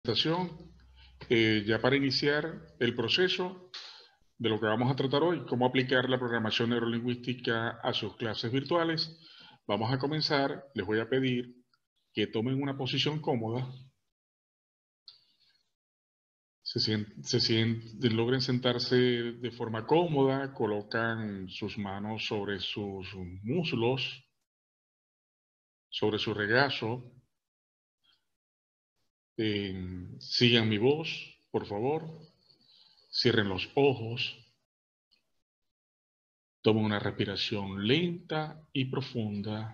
presentación, ya para iniciar el proceso de lo que vamos a tratar hoy, cómo aplicar la programación neurolingüística a sus clases virtuales. Vamos a comenzar. Les voy a pedir que tomen una posición cómoda, logren sentarse de forma cómoda, colocan sus manos sobre sus muslos, sobre su regazo. Sigan mi voz, por favor. Cierren los ojos. Tomen una respiración lenta y profunda.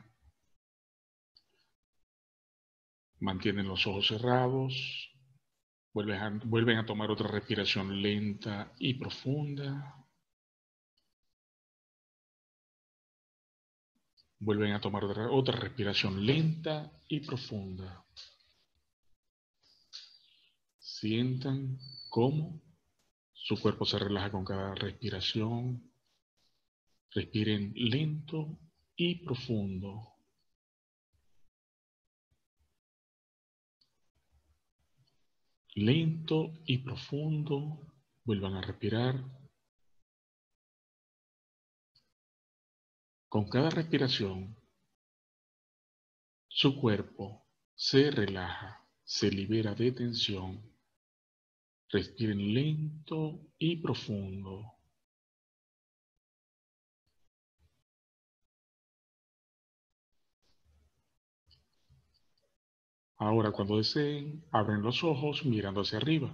Mantienen los ojos cerrados. Vuelven a tomar otra respiración lenta y profunda. Vuelven a tomar otra respiración lenta y profunda. Sientan cómo su cuerpo se relaja con cada respiración. Respiren lento y profundo. Lento y profundo. Vuelvan a respirar. Con cada respiración, su cuerpo se relaja, se libera de tensión. Respiren lento y profundo. Ahora, cuando deseen, abren los ojos mirando hacia arriba.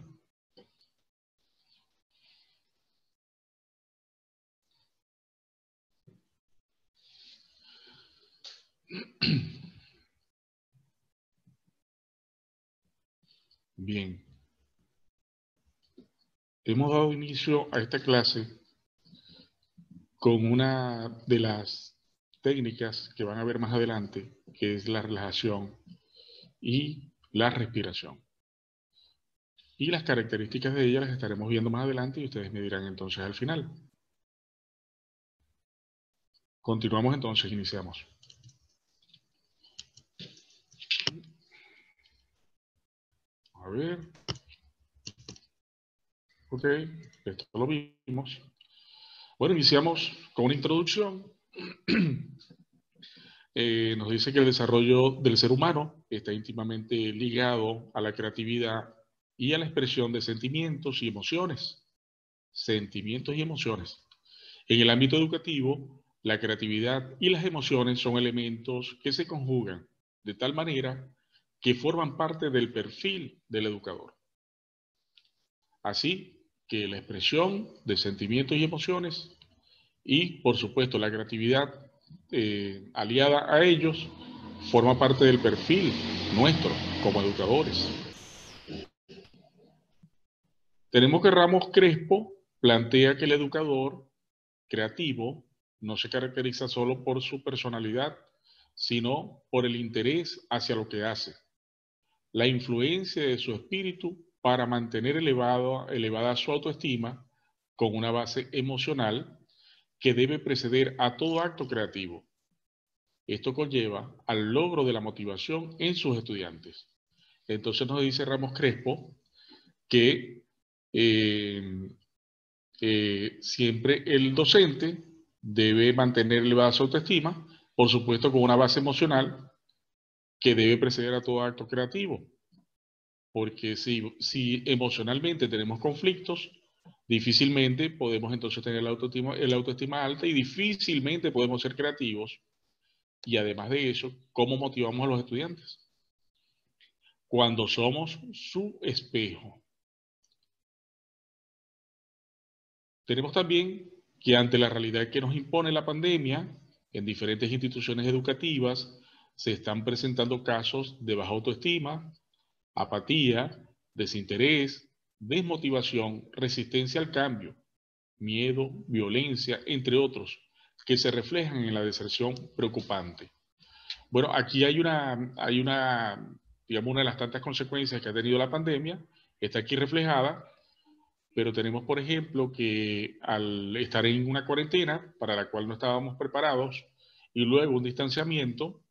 Bien. Hemos dado inicio a esta clase con una de las técnicas que van a ver más adelante, que es la relajación y la respiración. Y las características de ella las estaremos viendo más adelante y ustedes me dirán entonces al final. Continuamos entonces, iniciamos. A ver. Ok, esto lo vimos. Bueno, iniciamos con una introducción. Nos dice que el desarrollo del ser humano está íntimamente ligado a la creatividad y a la expresión de sentimientos y emociones. Sentimientos y emociones. En el ámbito educativo, la creatividad y las emociones son elementos que se conjugan de tal manera que forman parte del perfil del educador. Así que la expresión de sentimientos y emociones y, por supuesto, la creatividad aliada a ellos forma parte del perfil nuestro como educadores. Tenemos que Ramos Crespo plantea que el educador creativo no se caracteriza solo por su personalidad, sino por el interés hacia lo que hace, la influencia de su espíritu para mantener elevada su autoestima con una base emocional que debe preceder a todo acto creativo. Esto conlleva al logro de la motivación en sus estudiantes. Entonces nos dice Ramos Crespo que siempre el docente debe mantener elevada su autoestima, por supuesto con una base emocional que debe preceder a todo acto creativo. Porque si emocionalmente tenemos conflictos, difícilmente podemos entonces tener la autoestima alta y difícilmente podemos ser creativos. Y además de eso, ¿cómo motivamos a los estudiantes? Cuando somos su espejo. Tenemos también que ante la realidad que nos impone la pandemia, en diferentes instituciones educativas se están presentando casos de baja autoestima, apatía, desinterés, desmotivación, resistencia al cambio, miedo, violencia, entre otros, que se reflejan en la deserción preocupante. Bueno, aquí hay digamos, una de las tantas consecuencias que ha tenido la pandemia, está aquí reflejada, pero tenemos, por ejemplo, que al estar en una cuarentena para la cual no estábamos preparados y luego un distanciamiento,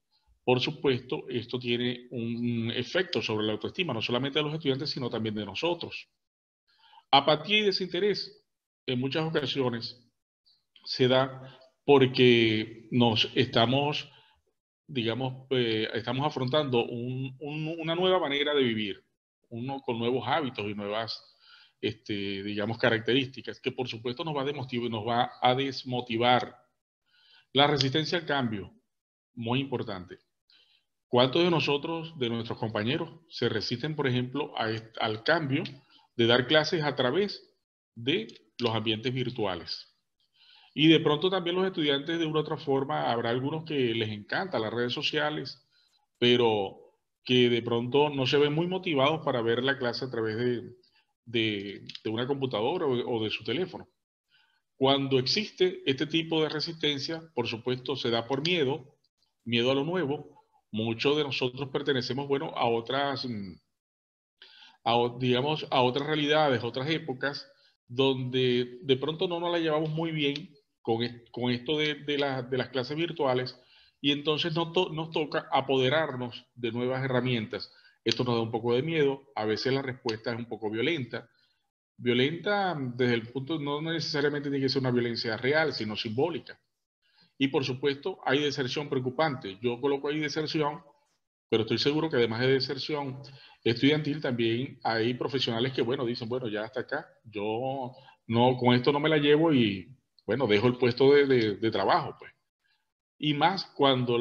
por supuesto, esto tiene un efecto sobre la autoestima, no solamente de los estudiantes, sino también de nosotros. Apatía y desinterés, en muchas ocasiones, se da porque nos estamos, digamos, estamos afrontando una nueva manera de vivir, uno con nuevos hábitos y nuevas, digamos, características, que por supuesto nos va a desmotivar. La resistencia al cambio, muy importante. ¿Cuántos de nosotros, de nuestros compañeros, se resisten, por ejemplo, al cambio de dar clases a través de los ambientes virtuales? Y de pronto también los estudiantes, de una u otra forma, habrá algunos que les encantan las redes sociales, pero que de pronto no se ven muy motivados para ver la clase a través de una computadora o de su teléfono. Cuando existe este tipo de resistencia, por supuesto, se da por miedo, miedo a lo nuevo. Muchos de nosotros pertenecemos, bueno, a otras, digamos, a otras realidades, otras épocas, donde de pronto no nos la llevamos muy bien con esto de las clases virtuales, y entonces nos toca apoderarnos de nuevas herramientas. Esto nos da un poco de miedo, a veces la respuesta es un poco violenta. Violenta desde el punto, no necesariamente tiene que ser una violencia real, sino simbólica. Y por supuesto, hay deserción preocupante. Yo coloco ahí deserción, pero estoy seguro que además de deserción estudiantil, también hay profesionales que, bueno, dicen, bueno, ya hasta acá, yo no, con esto no me la llevo y, bueno, dejo el puesto de trabajo, pues. Y más cuando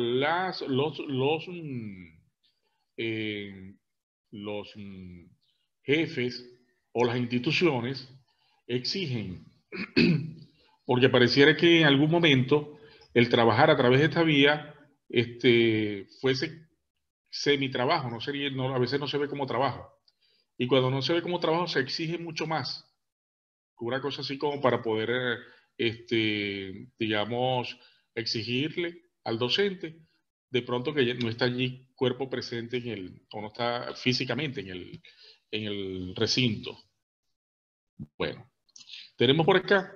eh, los jefes o las instituciones exigen, porque pareciera que en algún momento el trabajar a través de esta vía fuese semi-trabajo, no sería, no, a veces no se ve como trabajo. Y cuando no se ve como trabajo se exige mucho más. Una cosa así como para poder, digamos, exigirle al docente, de pronto que no está allí cuerpo presente o no está físicamente en el recinto. Bueno, tenemos por acá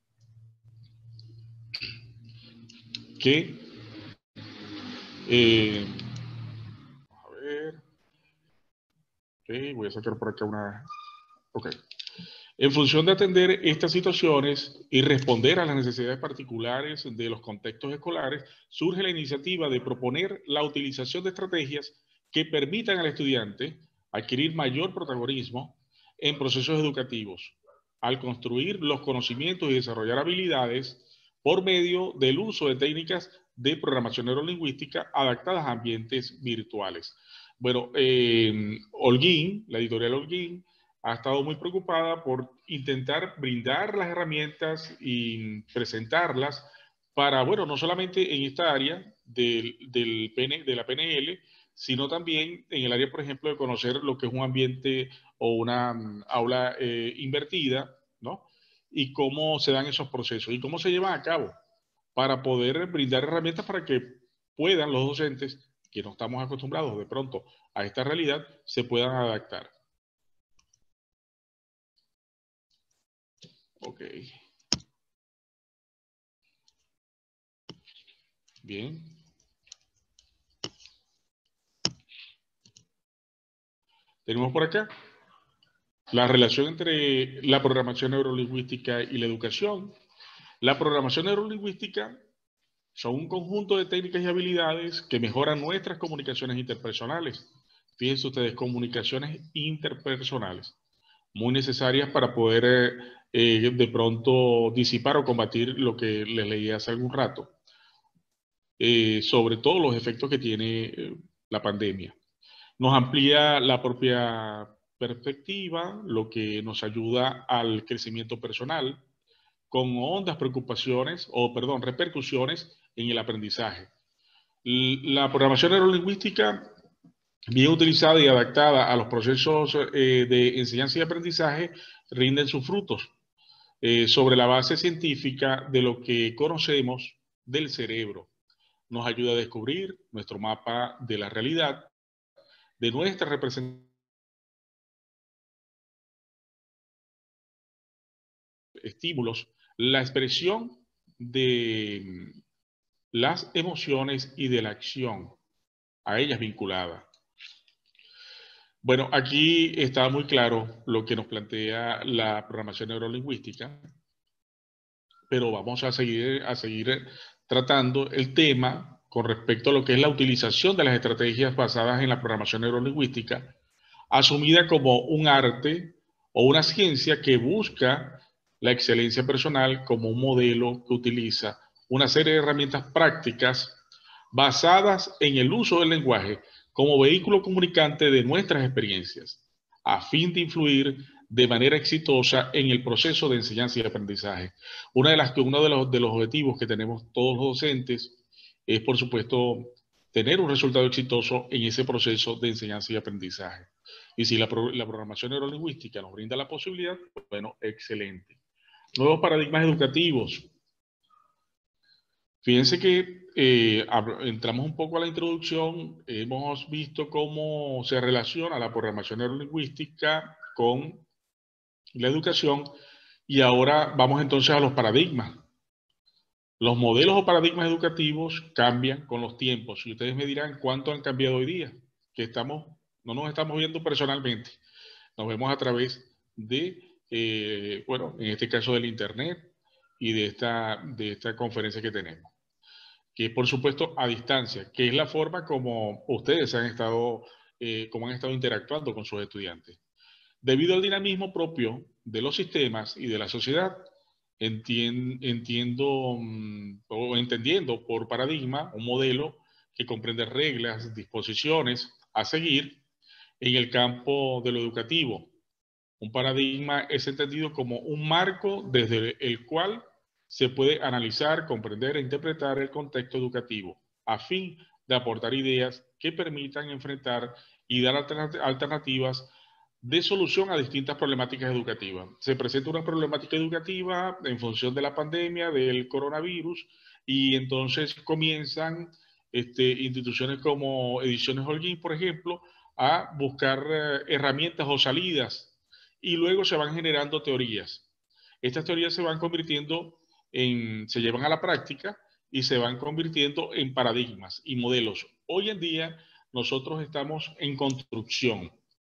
que, a ver, okay, voy a sacar por acá una, ok. En función de atender estas situaciones y responder a las necesidades particulares de los contextos escolares, surge la iniciativa de proponer la utilización de estrategias que permitan al estudiante adquirir mayor protagonismo en procesos educativos, al construir los conocimientos y desarrollar habilidades por medio del uso de técnicas de programación neurolingüística adaptadas a ambientes virtuales. Bueno, Holguín, la editorial Holguín, ha estado muy preocupada por intentar brindar las herramientas y presentarlas para, bueno, no solamente en esta área de la PNL, sino también en el área, por ejemplo, de conocer lo que es un ambiente o una aula invertida, ¿no? Y cómo se dan esos procesos y cómo se llevan a cabo para poder brindar herramientas para que puedan los docentes, que no estamos acostumbrados de pronto a esta realidad, se puedan adaptar. Ok. Bien. Tenemos por acá la relación entre la programación neurolingüística y la educación. La programación neurolingüística son un conjunto de técnicas y habilidades que mejoran nuestras comunicaciones interpersonales. Fíjense ustedes, comunicaciones interpersonales, muy necesarias para poder de pronto disipar o combatir lo que les leí hace algún rato, sobre todo los efectos que tiene la pandemia. Nos amplía la propia perspectiva, lo que nos ayuda al crecimiento personal, con hondas preocupaciones, o perdón, repercusiones en el aprendizaje. La programación neurolingüística, bien utilizada y adaptada a los procesos de enseñanza y aprendizaje, rinden sus frutos sobre la base científica de lo que conocemos del cerebro. Nos ayuda a descubrir nuestro mapa de la realidad, de nuestra representación, estímulos, la expresión de las emociones y de la acción. a ellas vinculadas. Bueno, aquí está muy claro lo que nos plantea la programación neurolingüística, pero vamos a seguir tratando el tema con respecto a lo que es la utilización de las estrategias basadas en la programación neurolingüística, asumida como un arte o una ciencia que busca la excelencia personal como un modelo que utiliza una serie de herramientas prácticas basadas en el uso del lenguaje como vehículo comunicante de nuestras experiencias, a fin de influir de manera exitosa en el proceso de enseñanza y aprendizaje. Uno de los objetivos que tenemos todos los docentes es, por supuesto, tener un resultado exitoso en ese proceso de enseñanza y aprendizaje. Y si la programación neurolingüística nos brinda la posibilidad, bueno, excelente. Nuevos paradigmas educativos. Fíjense que entramos un poco a la introducción, hemos visto cómo se relaciona la programación neurolingüística con la educación y ahora vamos entonces a los paradigmas. Los modelos o paradigmas educativos cambian con los tiempos y ustedes me dirán cuánto han cambiado hoy día, que no nos estamos viendo personalmente, nos vemos a través de, bueno, en este caso del internet y de esta conferencia que tenemos, que por supuesto a distancia, que es la forma como ustedes han estado interactuando con sus estudiantes. Debido al dinamismo propio de los sistemas y de la sociedad, entendiendo por paradigma un modelo que comprende reglas, disposiciones a seguir en el campo de lo educativo. Un paradigma es entendido como un marco desde el cual se puede analizar, comprender e interpretar el contexto educativo, a fin de aportar ideas que permitan enfrentar y dar alternativas de solución a distintas problemáticas educativas. Se presenta una problemática educativa en función de la pandemia, del coronavirus, y entonces comienzan instituciones como Ediciones Holguín, por ejemplo, a buscar herramientas o salidas, y luego se van generando teorías. Estas teorías se van convirtiendo se llevan a la práctica y se van convirtiendo en paradigmas y modelos. Hoy en día nosotros estamos en construcción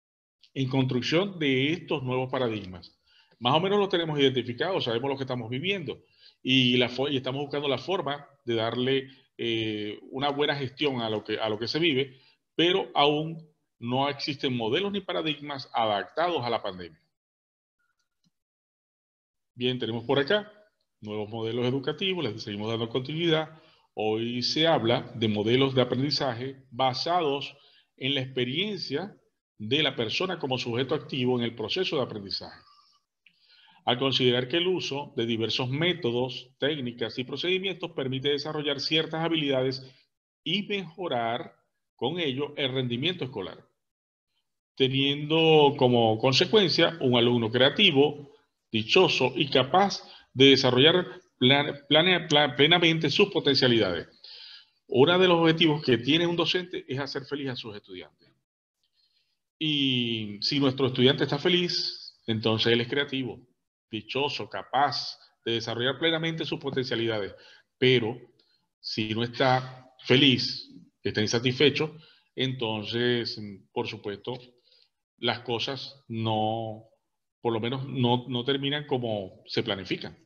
de estos nuevos paradigmas. Más o menos lo tenemos identificado, sabemos lo que estamos viviendo y estamos buscando la forma de darle una buena gestión a lo que se vive, pero aún no existen modelos ni paradigmas adaptados a la pandemia. Bien, tenemos por acá nuevos modelos educativos, les seguimos dando continuidad. Hoy se habla de modelos de aprendizaje basados en la experiencia de la persona como sujeto activo en el proceso de aprendizaje. Al considerar que el uso de diversos métodos, técnicas y procedimientos permite desarrollar ciertas habilidades y mejorar con ello el rendimiento escolar, teniendo como consecuencia un alumno creativo, dichoso y capaz de desarrollar plenamente sus potencialidades. Uno de los objetivos que tiene un docente es hacer feliz a sus estudiantes. Y si nuestro estudiante está feliz, entonces él es creativo, dichoso, capaz de desarrollar plenamente sus potencialidades. Pero si no está feliz, está insatisfecho, entonces, por supuesto, las cosas por lo menos no terminan como se planifican.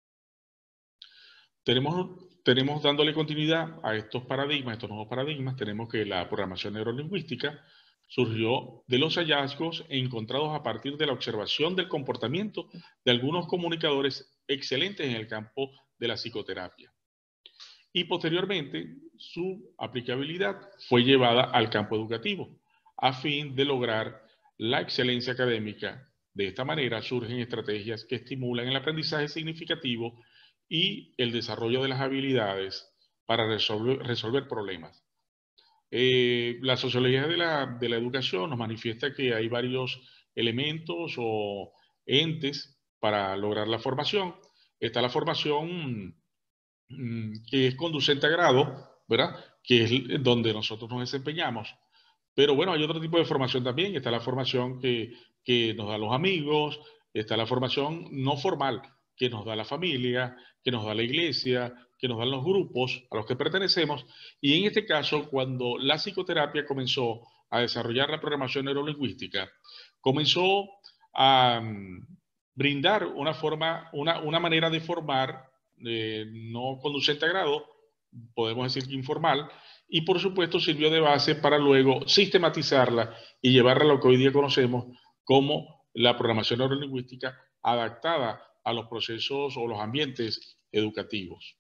Tenemos dándole continuidad a estos nuevos paradigmas, tenemos que la programación neurolingüística surgió de los hallazgos encontrados a partir de la observación del comportamiento de algunos comunicadores excelentes en el campo de la psicoterapia. Y posteriormente, su aplicabilidad fue llevada al campo educativo, a fin de lograr la excelencia académica. De esta manera surgen estrategias que estimulan el aprendizaje significativo y el desarrollo de las habilidades para resolver problemas. La sociología de la educación nos manifiesta que hay varios elementos o entes para lograr la formación. Está la formación que es conducente a grado, ¿verdad? Que es donde nosotros nos desempeñamos. Pero bueno, hay otro tipo de formación también. Está la formación que nos da los amigos, está la formación no formal que nos da la familia, que nos da la iglesia, que nos dan los grupos a los que pertenecemos, y en este caso, cuando la psicoterapia comenzó a desarrollar la programación neurolingüística, comenzó a brindar una manera de formar no conducente a grado, podemos decir que informal, y por supuesto sirvió de base para luego sistematizarla y llevarla a lo que hoy día conocemos como la programación neurolingüística adaptada a los procesos o los ambientes educativos.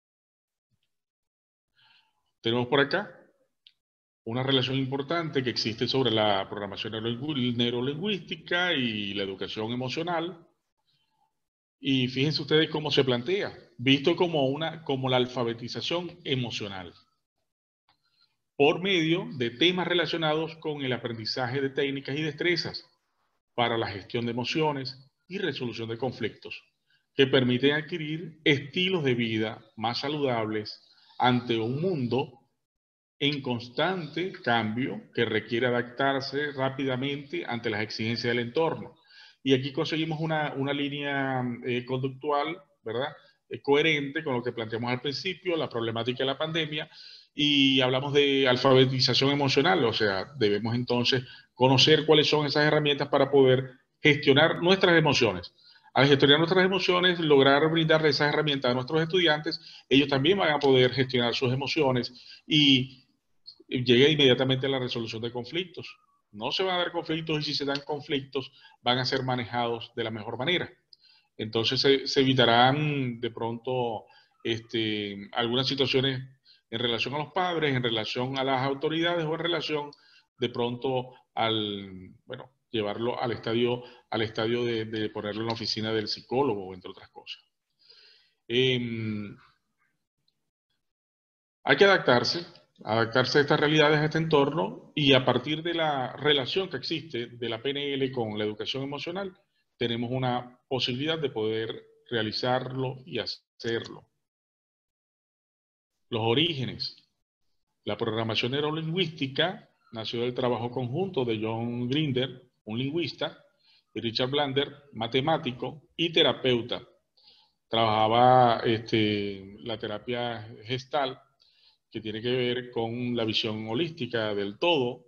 Tenemos por acá una relación importante que existe sobre la programación neurolingüística y la educación emocional. Y fíjense ustedes cómo se plantea, visto como la alfabetización emocional, por medio de temas relacionados con el aprendizaje de técnicas y destrezas para la gestión de emociones y resolución de conflictos, que permiten adquirir estilos de vida más saludables ante un mundo en constante cambio que requiere adaptarse rápidamente ante las exigencias del entorno. Y aquí conseguimos una línea conductual, ¿verdad? Coherente con lo que planteamos al principio, la problemática de la pandemia, y hablamos de alfabetización emocional, o sea, debemos entonces conocer cuáles son esas herramientas para poder gestionar nuestras emociones. Al gestionar nuestras emociones, lograr brindarle esas herramientas a nuestros estudiantes, ellos también van a poder gestionar sus emociones y llega inmediatamente a la resolución de conflictos. No se van a dar conflictos y si se dan conflictos van a ser manejados de la mejor manera. Entonces se evitarán de pronto algunas situaciones en relación a los padres, en relación a las autoridades o en relación de pronto llevarlo al estadio de ponerlo en la oficina del psicólogo, entre otras cosas. Hay que adaptarse a estas realidades, a este entorno, y a partir de la relación que existe de la PNL con la educación emocional, tenemos una posibilidad de poder realizarlo y hacerlo. Los orígenes. La programación neurolingüística nació del trabajo conjunto de John Grinder, un lingüista, y Richard Blander, matemático y terapeuta. Trabajaba la terapia gestal, que tiene que ver con la visión holística del todo.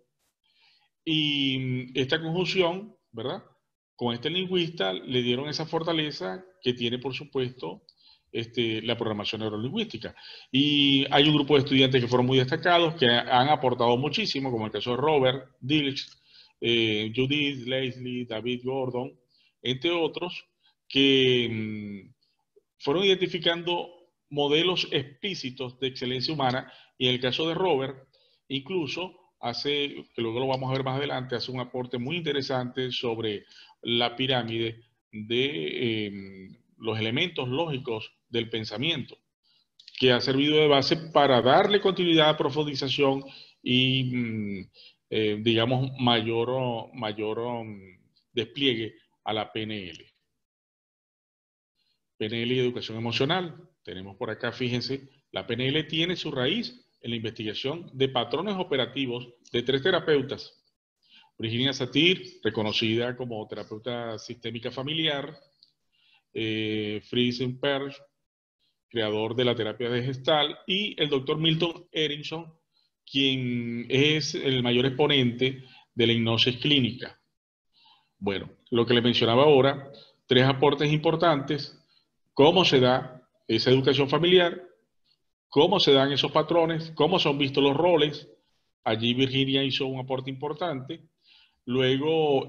Y esta conjunción, ¿verdad? Con este lingüista le dieron esa fortaleza que tiene, por supuesto, la programación neurolingüística. Y hay un grupo de estudiantes que fueron muy destacados, que han aportado muchísimo, como el caso de Robert Dilch, Judith, Leslie, David Gordon, entre otros, que fueron identificando modelos explícitos de excelencia humana, y en el caso de Robert, incluso hace, que luego lo vamos a ver más adelante, hace un aporte muy interesante sobre la pirámide de los elementos lógicos del pensamiento, que ha servido de base para darle continuidad, profundización y, digamos, mayor despliegue a la PNL. PNL y educación emocional. Tenemos por acá, fíjense, la PNL tiene su raíz en la investigación de patrones operativos de 3 terapeutas. Virginia Satir, reconocida como terapeuta sistémica familiar, Fritz Perls, creador de la terapia de Gestalt, y el doctor Milton Erickson, quien es el mayor exponente de la hipnosis clínica. Bueno, lo que les mencionaba ahora, 3 aportes importantes: cómo se da esa educación familiar, cómo se dan esos patrones, cómo son vistos los roles. Allí Virginia hizo un aporte importante. Luego,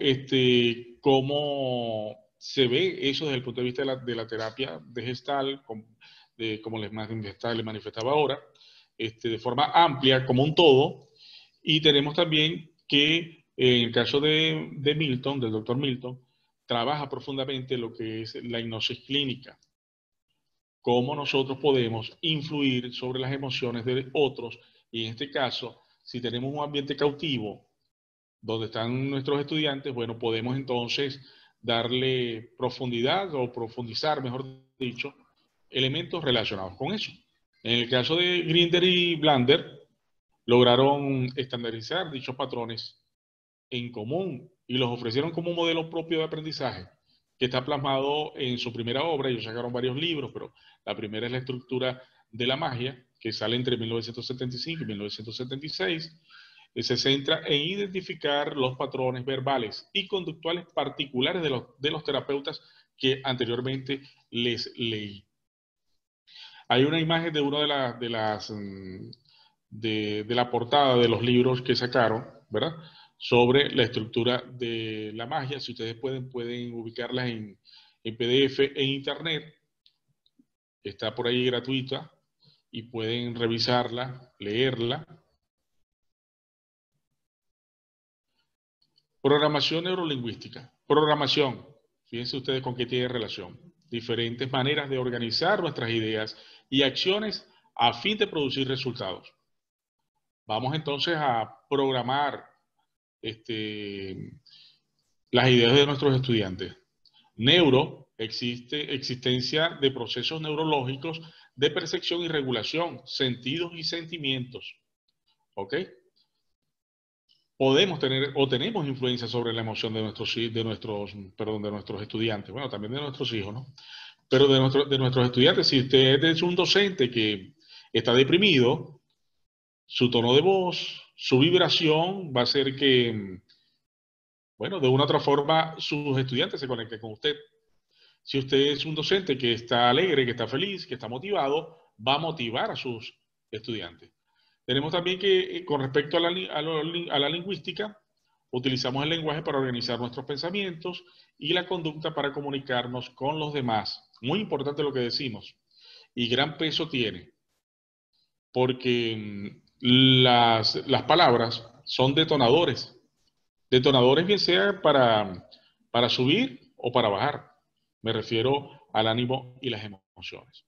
cómo se ve eso desde el punto de vista de la terapia de Gestalt, como les manifestaba ahora, de forma amplia, como un todo. Y tenemos también que, en el caso de Milton, del doctor Milton, trabaja profundamente lo que es la hipnosis clínica. Cómo nosotros podemos influir sobre las emociones de otros, y en este caso, si tenemos un ambiente cautivo donde están nuestros estudiantes, bueno, podemos entonces darle profundidad o profundizar, mejor dicho, elementos relacionados con eso. En el caso de Grinder y Blander, lograron estandarizar dichos patrones en común y los ofrecieron como un modelo propio de aprendizaje que está plasmado en su primera obra. Ellos sacaron varios libros, pero la primera es la estructura de la magia, que sale entre 1975 y 1976, se centra en identificar los patrones verbales y conductuales particulares de los terapeutas que anteriormente les leí. Hay una imagen de una de la portada de los libros que sacaron, ¿verdad? Sobre la estructura de la magia. Si ustedes pueden ubicarlas en PDF en internet. Está por ahí gratuita y pueden revisarla, leerla. Programación neurolingüística. Programación. Fíjense ustedes con qué tiene relación. Diferentes maneras de organizar nuestras ideas y acciones a fin de producir resultados. Vamos entonces a programar las ideas de nuestros estudiantes. Neuro, existencia de procesos neurológicos de percepción y regulación, sentidos y sentimientos. ¿Ok? Podemos tener o tenemos influencia sobre la emoción de nuestros estudiantes, bueno, también de nuestros hijos, ¿no? Pero de nuestros estudiantes, si usted es un docente que está deprimido, su tono de voz, su vibración va a hacer que, bueno, de una u otra forma sus estudiantes se conecten con usted. Si usted es un docente que está alegre, que está feliz, que está motivado, va a motivar a sus estudiantes. Tenemos también que, con respecto a la lingüística, utilizamos el lenguaje para organizar nuestros pensamientos y la conducta para comunicarnos con los demás. Muy importante lo que decimos. Y gran peso tiene, porque las palabras son detonadores. Detonadores bien sea para subir o para bajar. Me refiero al ánimo y las emociones.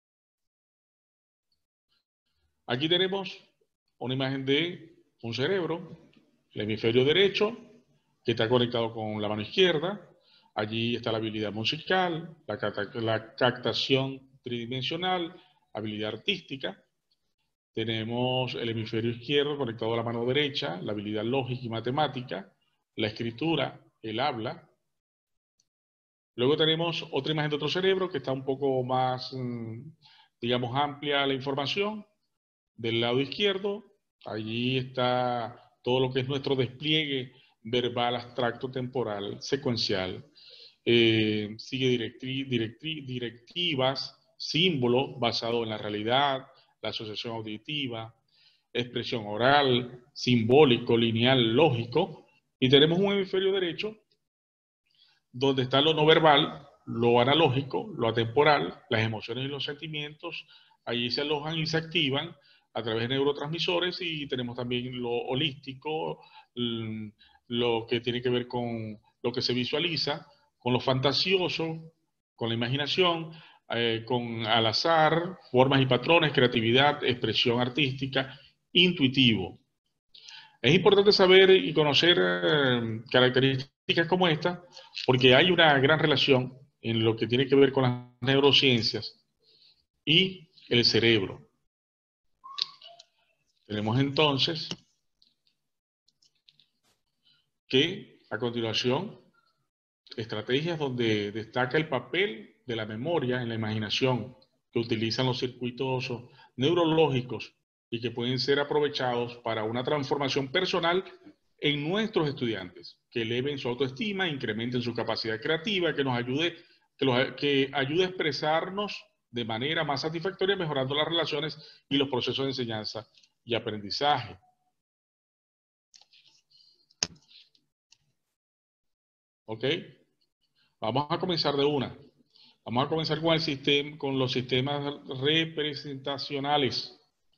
Aquí tenemos una imagen de un cerebro, el hemisferio derecho, que está conectado con la mano izquierda. Allí está la habilidad musical, la captación tridimensional, habilidad artística. Tenemos el hemisferio izquierdo conectado a la mano derecha, la habilidad lógica y matemática, la escritura, el habla. Luego tenemos otra imagen de otro cerebro que está un poco más, digamos, amplia la información. Del lado izquierdo, allí está todo lo que es nuestro despliegue verbal, abstracto, temporal, secuencial. Sigue directivas, símbolos basados en la realidad, la asociación auditiva, expresión oral, simbólico, lineal, lógico. Y tenemos un hemisferio derecho donde está lo no verbal, lo analógico, lo atemporal, las emociones y los sentimientos. Allí se alojan y se activan a través de neurotransmisores, y tenemos también lo holístico, lo que tiene que ver con lo que se visualiza, con lo fantasioso, con la imaginación, con al azar, formas y patrones, creatividad, expresión artística, intuitivo. Es importante saber y conocer características como esta, porque hay una gran relación en lo que tiene que ver con las neurociencias y el cerebro. Tenemos entonces que, a continuación, estrategias donde destaca el papel de la memoria en la imaginación, que utilizan los circuitos neurológicos y que pueden ser aprovechados para una transformación personal en nuestros estudiantes, que eleven su autoestima, incrementen su capacidad creativa, que nos ayude, que ayude a expresarnos de manera más satisfactoria, mejorando las relaciones y los procesos de enseñanza y aprendizaje. ¿Ok? Vamos a comenzar de una. Vamos a comenzar con los sistemas representacionales.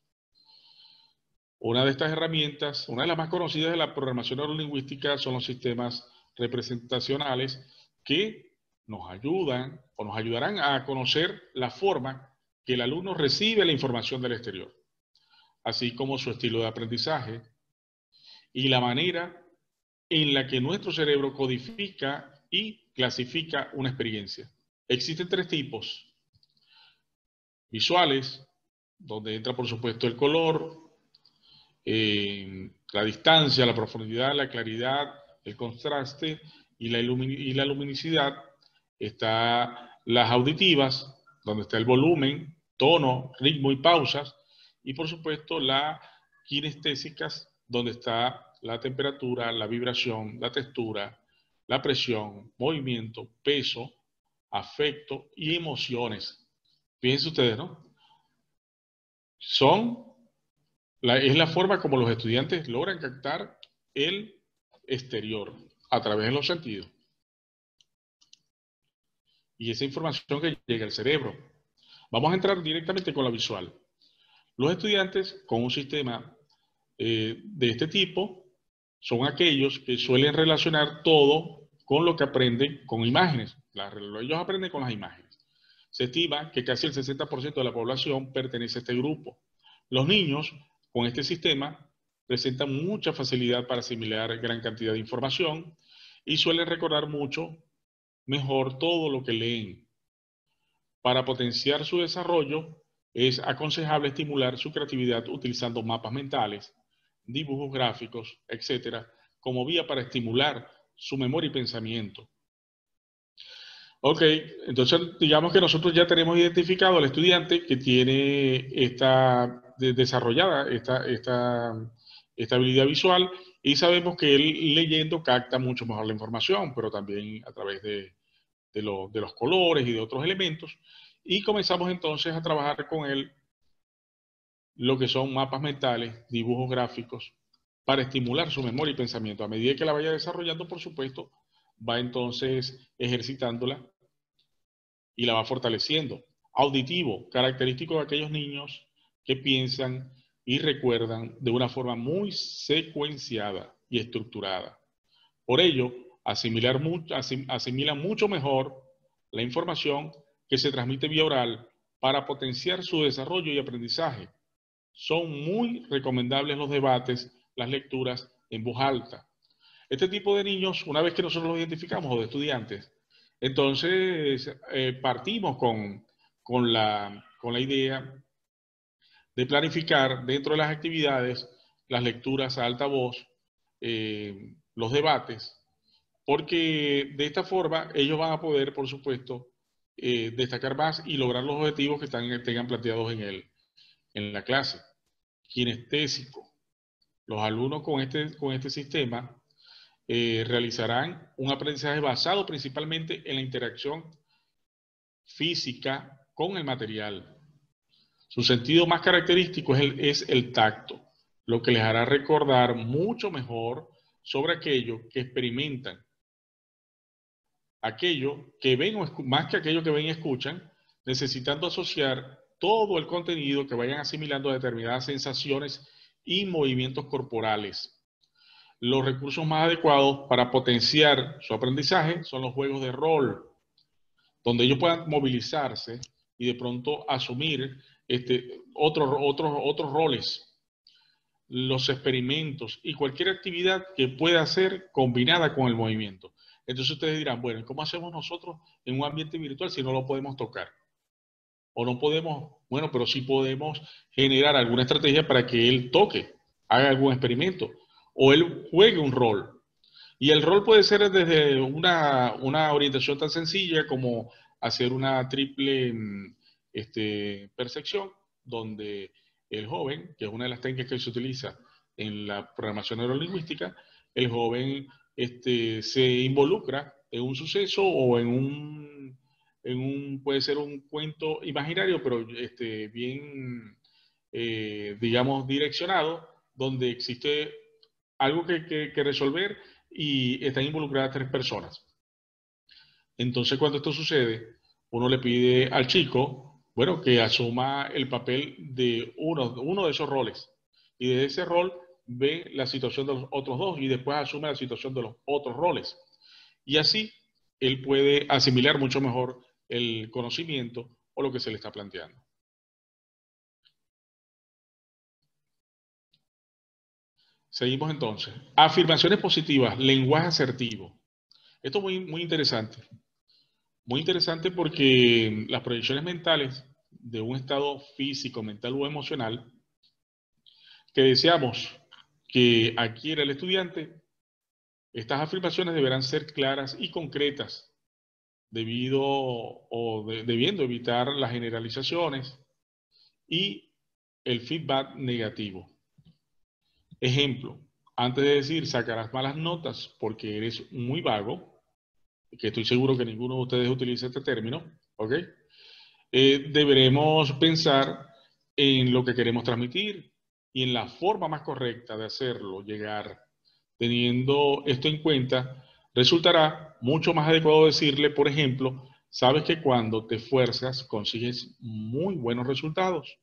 Una de estas herramientas, una de las más conocidas de la programación neurolingüística, son los sistemas representacionales, que nos ayudan o nos ayudarán a conocer la forma que el alumno recibe la información del exterior, así como su estilo de aprendizaje y la manera en la que nuestro cerebro codifica y clasifica una experiencia. Existen tres tipos: visuales, donde entra por supuesto el color, la distancia, la profundidad, la claridad, el contraste y la luminosidad. Está las auditivas, donde está el volumen, tono, ritmo y pausas, y por supuesto las kinestésicas, donde está la temperatura, la vibración, la textura, la presión, movimiento, peso, afecto y emociones. Fíjense ustedes, ¿no? Es la forma como los estudiantes logran captar el exterior a través de los sentidos. Y esa información que llega al cerebro. Vamos a entrar directamente con la visual. Los estudiantes con un sistema de este tipo son aquellos que suelen relacionar todo con lo que aprenden con imágenes. Ellos aprenden con las imágenes. Se estima que casi el 60% de la población pertenece a este grupo. Los niños con este sistema presentan mucha facilidad para asimilar gran cantidad de información y suelen recordar mucho mejor todo lo que leen. Para potenciar su desarrollo, es aconsejable estimular su creatividad utilizando mapas mentales, dibujos gráficos, etc., como vía para estimular su memoria y pensamiento. Ok, entonces digamos que nosotros ya tenemos identificado al estudiante que tiene desarrollada esta habilidad visual y sabemos que él leyendo capta mucho mejor la información, pero también a través de los colores y de otros elementos. Y comenzamos entonces a trabajar con él lo que son mapas mentales, dibujos gráficos, para estimular su memoria y pensamiento. A medida que la vaya desarrollando, por supuesto, va entonces ejercitándola y la va fortaleciendo. Auditivo, característico de aquellos niños que piensan y recuerdan de una forma muy secuenciada y estructurada. Por ello, asimilan mucho mejor la información que se transmite vía oral para potenciar su desarrollo y aprendizaje. Son muy recomendables los debates, las lecturas en voz alta. Este tipo de niños, una vez que nosotros los identificamos, o de estudiantes, entonces partimos con la idea de planificar dentro de las actividades las lecturas a alta voz, los debates, porque de esta forma ellos van a poder, por supuesto, destacar más y lograr los objetivos que tengan planteados en la clase. Kinestésico. Los alumnos con este sistema realizarán un aprendizaje basado principalmente en la interacción física con el material. Su sentido más característico es el tacto, lo que les hará recordar mucho mejor sobre aquello que experimentan. Aquello que ven, más que aquello que ven y escuchan, necesitando asociar todo el contenido que vayan asimilando a determinadas sensaciones y movimientos corporales. Los recursos más adecuados para potenciar su aprendizaje son los juegos de rol, donde ellos puedan movilizarse y de pronto asumir otros roles, los experimentos y cualquier actividad que pueda ser combinada con el movimiento. Entonces ustedes dirán, bueno, ¿cómo hacemos nosotros en un ambiente virtual si no lo podemos tocar? O no podemos, bueno, pero sí podemos generar alguna estrategia para que él toque, haga algún experimento, o él juegue un rol. Y el rol puede ser desde una orientación tan sencilla como hacer una triple percepción, donde el joven, que es una de las técnicas que se utiliza en la programación neurolingüística, el joven se involucra en un suceso o puede ser un cuento imaginario, pero bien, digamos, direccionado, donde existe algo que resolver y están involucradas 3 personas. Entonces, cuando esto sucede, uno le pide al chico, bueno, que asuma el papel de uno de esos roles. Y desde ese rol ve la situación de los otros dos y después asume la situación de los otros roles. Y así, él puede asimilar mucho mejor el conocimiento o lo que se le está planteando. Seguimos entonces. Afirmaciones positivas, lenguaje asertivo. Esto es muy interesante. Muy interesante porque las proyecciones mentales de un estado físico, mental o emocional que deseamos que adquiera el estudiante, estas afirmaciones deberán ser claras y concretas debiendo evitar las generalizaciones, y el feedback negativo. Ejemplo, antes de decir sacarás malas notas porque eres muy vago, que estoy seguro que ninguno de ustedes utiliza este término, ¿ok? Deberemos pensar en lo que queremos transmitir y en la forma más correcta de hacerlo llegar. Teniendo esto en cuenta, resultará mucho más adecuado decirle, por ejemplo, sabes que cuando te esfuerzas consigues muy buenos resultados.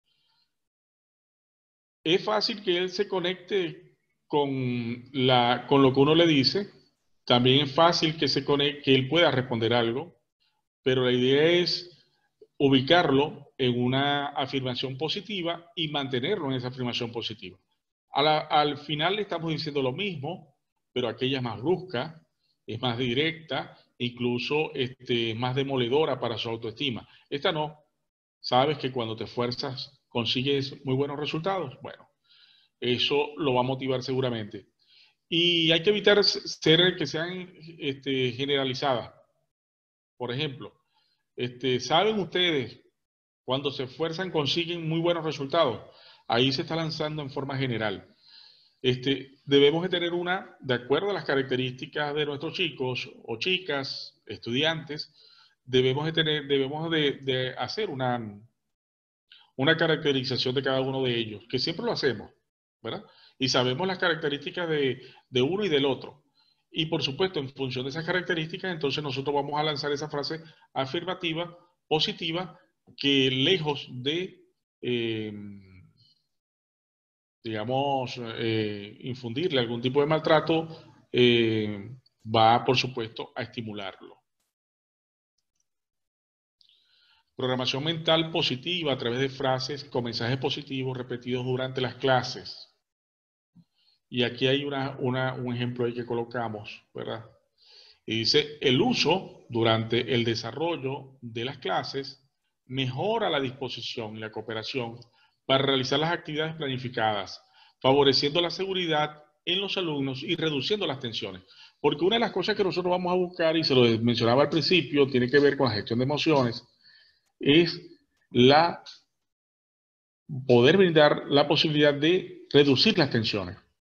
Es fácil que él se conecte con lo que uno le dice. También es fácil que que él pueda responder algo, pero la idea es ubicarlo en una afirmación positiva y mantenerlo en esa afirmación positiva. Al final le estamos diciendo lo mismo, pero aquella es más brusca, es más directa, incluso más demoledora para su autoestima. Esta no. Sabes que cuando te esfuerzas consigues muy buenos resultados. Bueno, eso lo va a motivar seguramente. Y hay que evitar que sean generalizadas. Por ejemplo, ¿saben ustedes cuando se esfuerzan consiguen muy buenos resultados? Ahí se está lanzando en forma general. Debemos de tener de acuerdo a las características de nuestros chicos o chicas, estudiantes, debemos de hacer una caracterización de cada uno de ellos, que siempre lo hacemos, ¿verdad? Y sabemos las características de uno y del otro. Y por supuesto, en función de esas características, entonces nosotros vamos a lanzar esa frase afirmativa, positiva, que lejos de, digamos, infundirle algún tipo de maltrato, va, por supuesto, a estimularlo. Programación mental positiva a través de frases con mensajes positivos repetidos durante las clases. Y aquí hay un ejemplo ahí que colocamos, ¿verdad? Y dice, el uso durante el desarrollo de las clases mejora la disposición y la cooperación para realizar las actividades planificadas, favoreciendo la seguridad en los alumnos y reduciendo las tensiones. Porque una de las cosas que nosotros vamos a buscar, y se lo mencionaba al principio, tiene que ver con la gestión de emociones, es poder brindar la posibilidad de reducir las tensiones.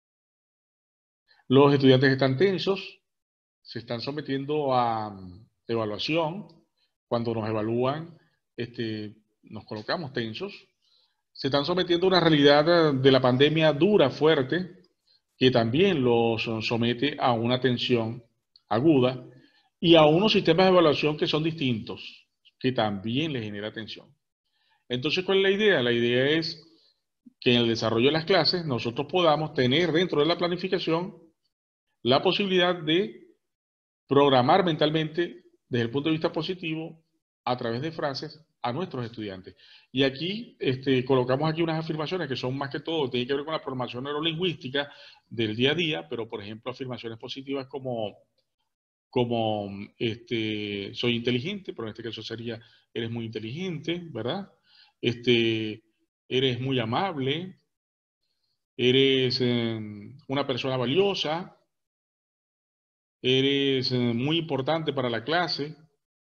Los estudiantes están tensos, se están sometiendo a evaluación. Cuando nos evalúan, nos colocamos tensos. Se están sometiendo a una realidad de la pandemia dura, fuerte, que también los somete a una tensión aguda y a unos sistemas de evaluación que son distintos, que también les genera tensión. Entonces, ¿cuál es la idea? La idea es que en el desarrollo de las clases nosotros podamos tener dentro de la planificación la posibilidad de programar mentalmente desde el punto de vista positivo a través de frases a nuestros estudiantes. Y aquí colocamos aquí unas afirmaciones que son más que todo, tienen que ver con la programación neurolingüística del día a día, pero por ejemplo afirmaciones positivas como soy inteligente, pero en este caso sería eres muy inteligente, ¿verdad? Eres muy amable, eres una persona valiosa, eres muy importante para la clase,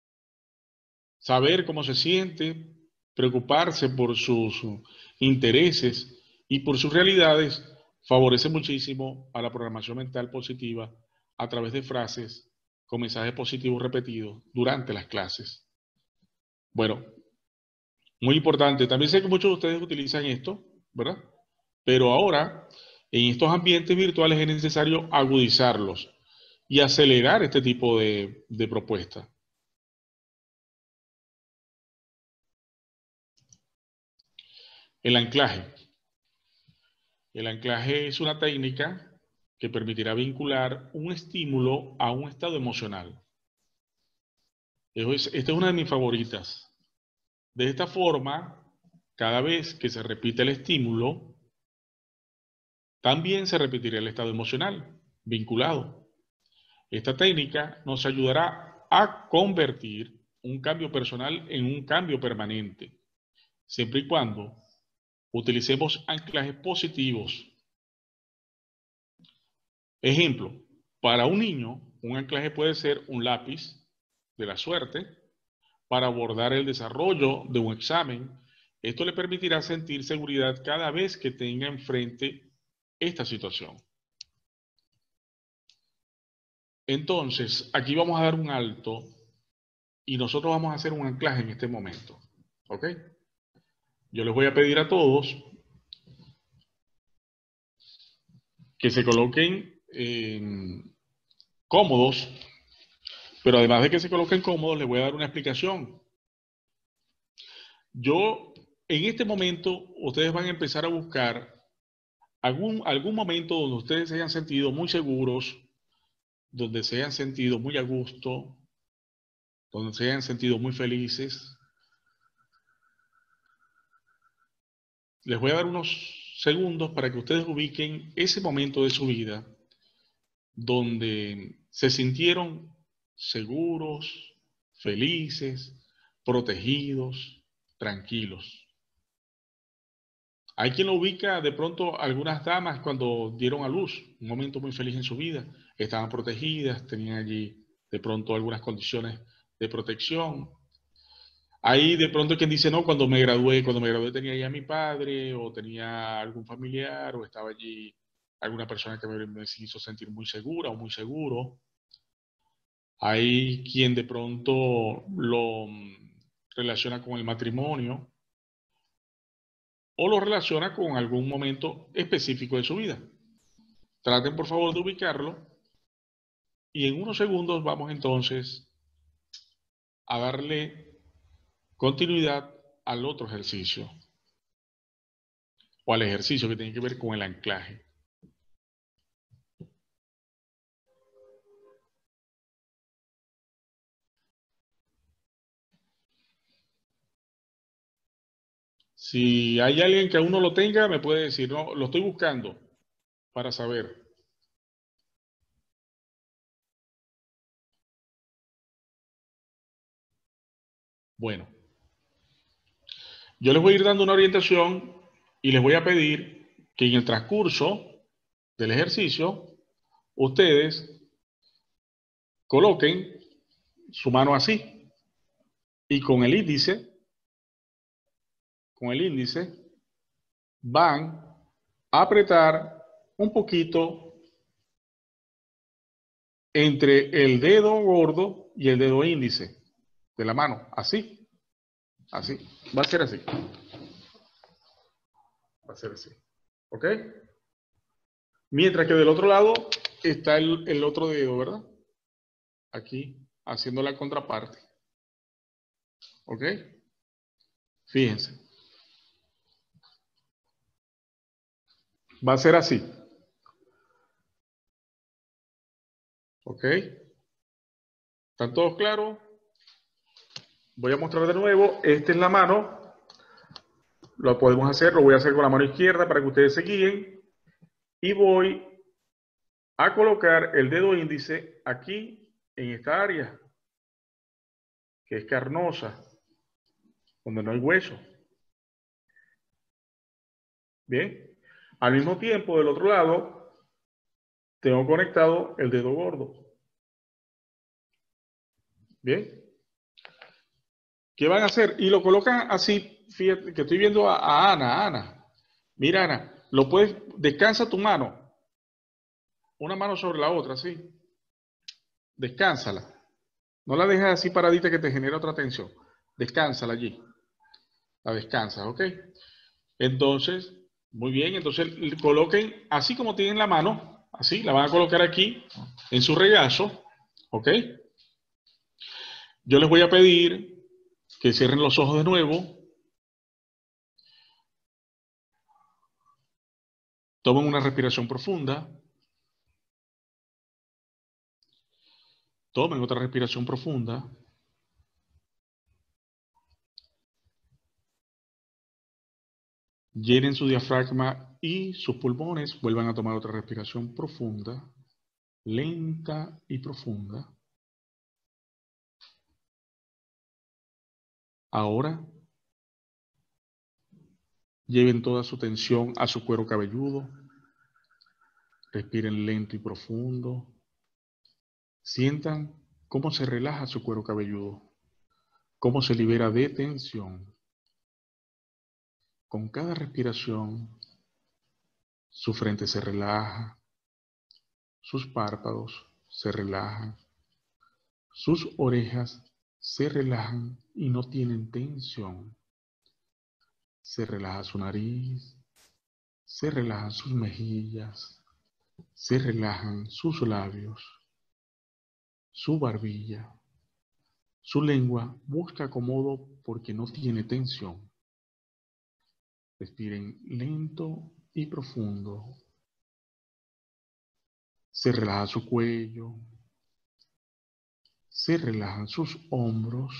saber cómo se siente, preocuparse por sus intereses y por sus realidades, favorece muchísimo a la programación mental positiva a través de frases con mensajes positivos repetidos durante las clases. Bueno, muy importante. También sé que muchos de ustedes utilizan esto, ¿verdad? Pero ahora, en estos ambientes virtuales es necesario agudizarlos y acelerar este tipo de propuestas. El anclaje. El anclaje es una técnica que permitirá vincular un estímulo a un estado emocional. Esta es una de mis favoritas. De esta forma, cada vez que se repite el estímulo, también se repetirá el estado emocional vinculado. Esta técnica nos ayudará a convertir un cambio personal en un cambio permanente, siempre y cuando utilicemos anclajes positivos. Ejemplo, para un niño, un anclaje puede ser un lápiz de la suerte para abordar el desarrollo de un examen Esto le permitirá sentir seguridad cada vez que tenga enfrente esta situación. Entonces, aquí vamos a dar un alto y nosotros vamos a hacer un anclaje en este momento. ¿Ok? Yo les voy a pedir a todos que se coloquen cómodos, pero además de que se coloquen cómodos, les voy a dar una explicación. En este momento, ustedes van a empezar a buscar algún momento donde ustedes se hayan sentido muy seguros, donde se hayan sentido muy a gusto, donde se hayan sentido muy felices. Les voy a dar unos segundos para que ustedes ubiquen ese momento de su vida donde se sintieron seguros, felices, protegidos, tranquilos. Hay quien lo ubica de pronto algunas damas cuando dieron a luz, un momento muy feliz en su vida, estaban protegidas, tenían allí de pronto algunas condiciones de protección. Hay de pronto quien dice, no, cuando me gradué tenía ya a mi padre, o tenía algún familiar, o estaba allí alguna persona que me hizo sentir muy segura o muy seguro. Hay quien de pronto lo relaciona con el matrimonio, o lo relaciona con algún momento específico de su vida. Traten por favor de ubicarlo y en unos segundos vamos entonces a darle continuidad al otro ejercicio o al ejercicio que tiene que ver con el anclaje. Si hay alguien que aún no lo tenga, me puede decir, no, lo estoy buscando para saber. Bueno, yo les voy a ir dando una orientación y les voy a pedir que en el transcurso del ejercicio, ustedes coloquen su mano así y con el índice van a apretar un poquito entre el dedo gordo y el dedo índice de la mano, así, así, va a ser así, ¿ok? Mientras que del otro lado está el otro dedo, ¿verdad? Aquí, haciendo la contraparte, ¿ok? Fíjense, va a ser así, ¿ok? ¿Están todos claros? Voy a mostrar de nuevo, esta es la mano, lo podemos hacer, lo voy a hacer con la mano izquierda para que ustedes se guíen, y voy a colocar el dedo índice aquí, en esta área, que es carnosa, donde no hay hueso. Bien, al mismo tiempo, del otro lado, tengo conectado el dedo gordo. Bien, ¿qué van a hacer? Y lo colocan así, fíjate que estoy viendo a Ana. Mira, Ana, descansa tu mano, una mano sobre la otra, ¿sí? Descánsala. No la dejes así paradita que te genera otra tensión. Descánsala allí. La descansas, ¿ok? Entonces, muy bien, entonces coloquen así como tienen la mano, así, la van a colocar aquí en su regazo, ¿ok? Yo les voy a pedir que cierren los ojos de nuevo, tomen una respiración profunda, tomen otra respiración profunda, llenen su diafragma y sus pulmones, vuelvan a tomar otra respiración profunda, lenta y profunda. Ahora, lleven toda su tensión a su cuero cabelludo, respiren lento y profundo, sientan cómo se relaja su cuero cabelludo, cómo se libera de tensión. Con cada respiración, su frente se relaja, sus párpados se relajan, sus orejas se relajan y no tienen tensión. Se relaja su nariz, se relajan sus mejillas, se relajan sus labios, su barbilla. Su lengua busca acomodo porque no tiene tensión. Respiren lento y profundo. Se relaja su cuello, se relajan sus hombros,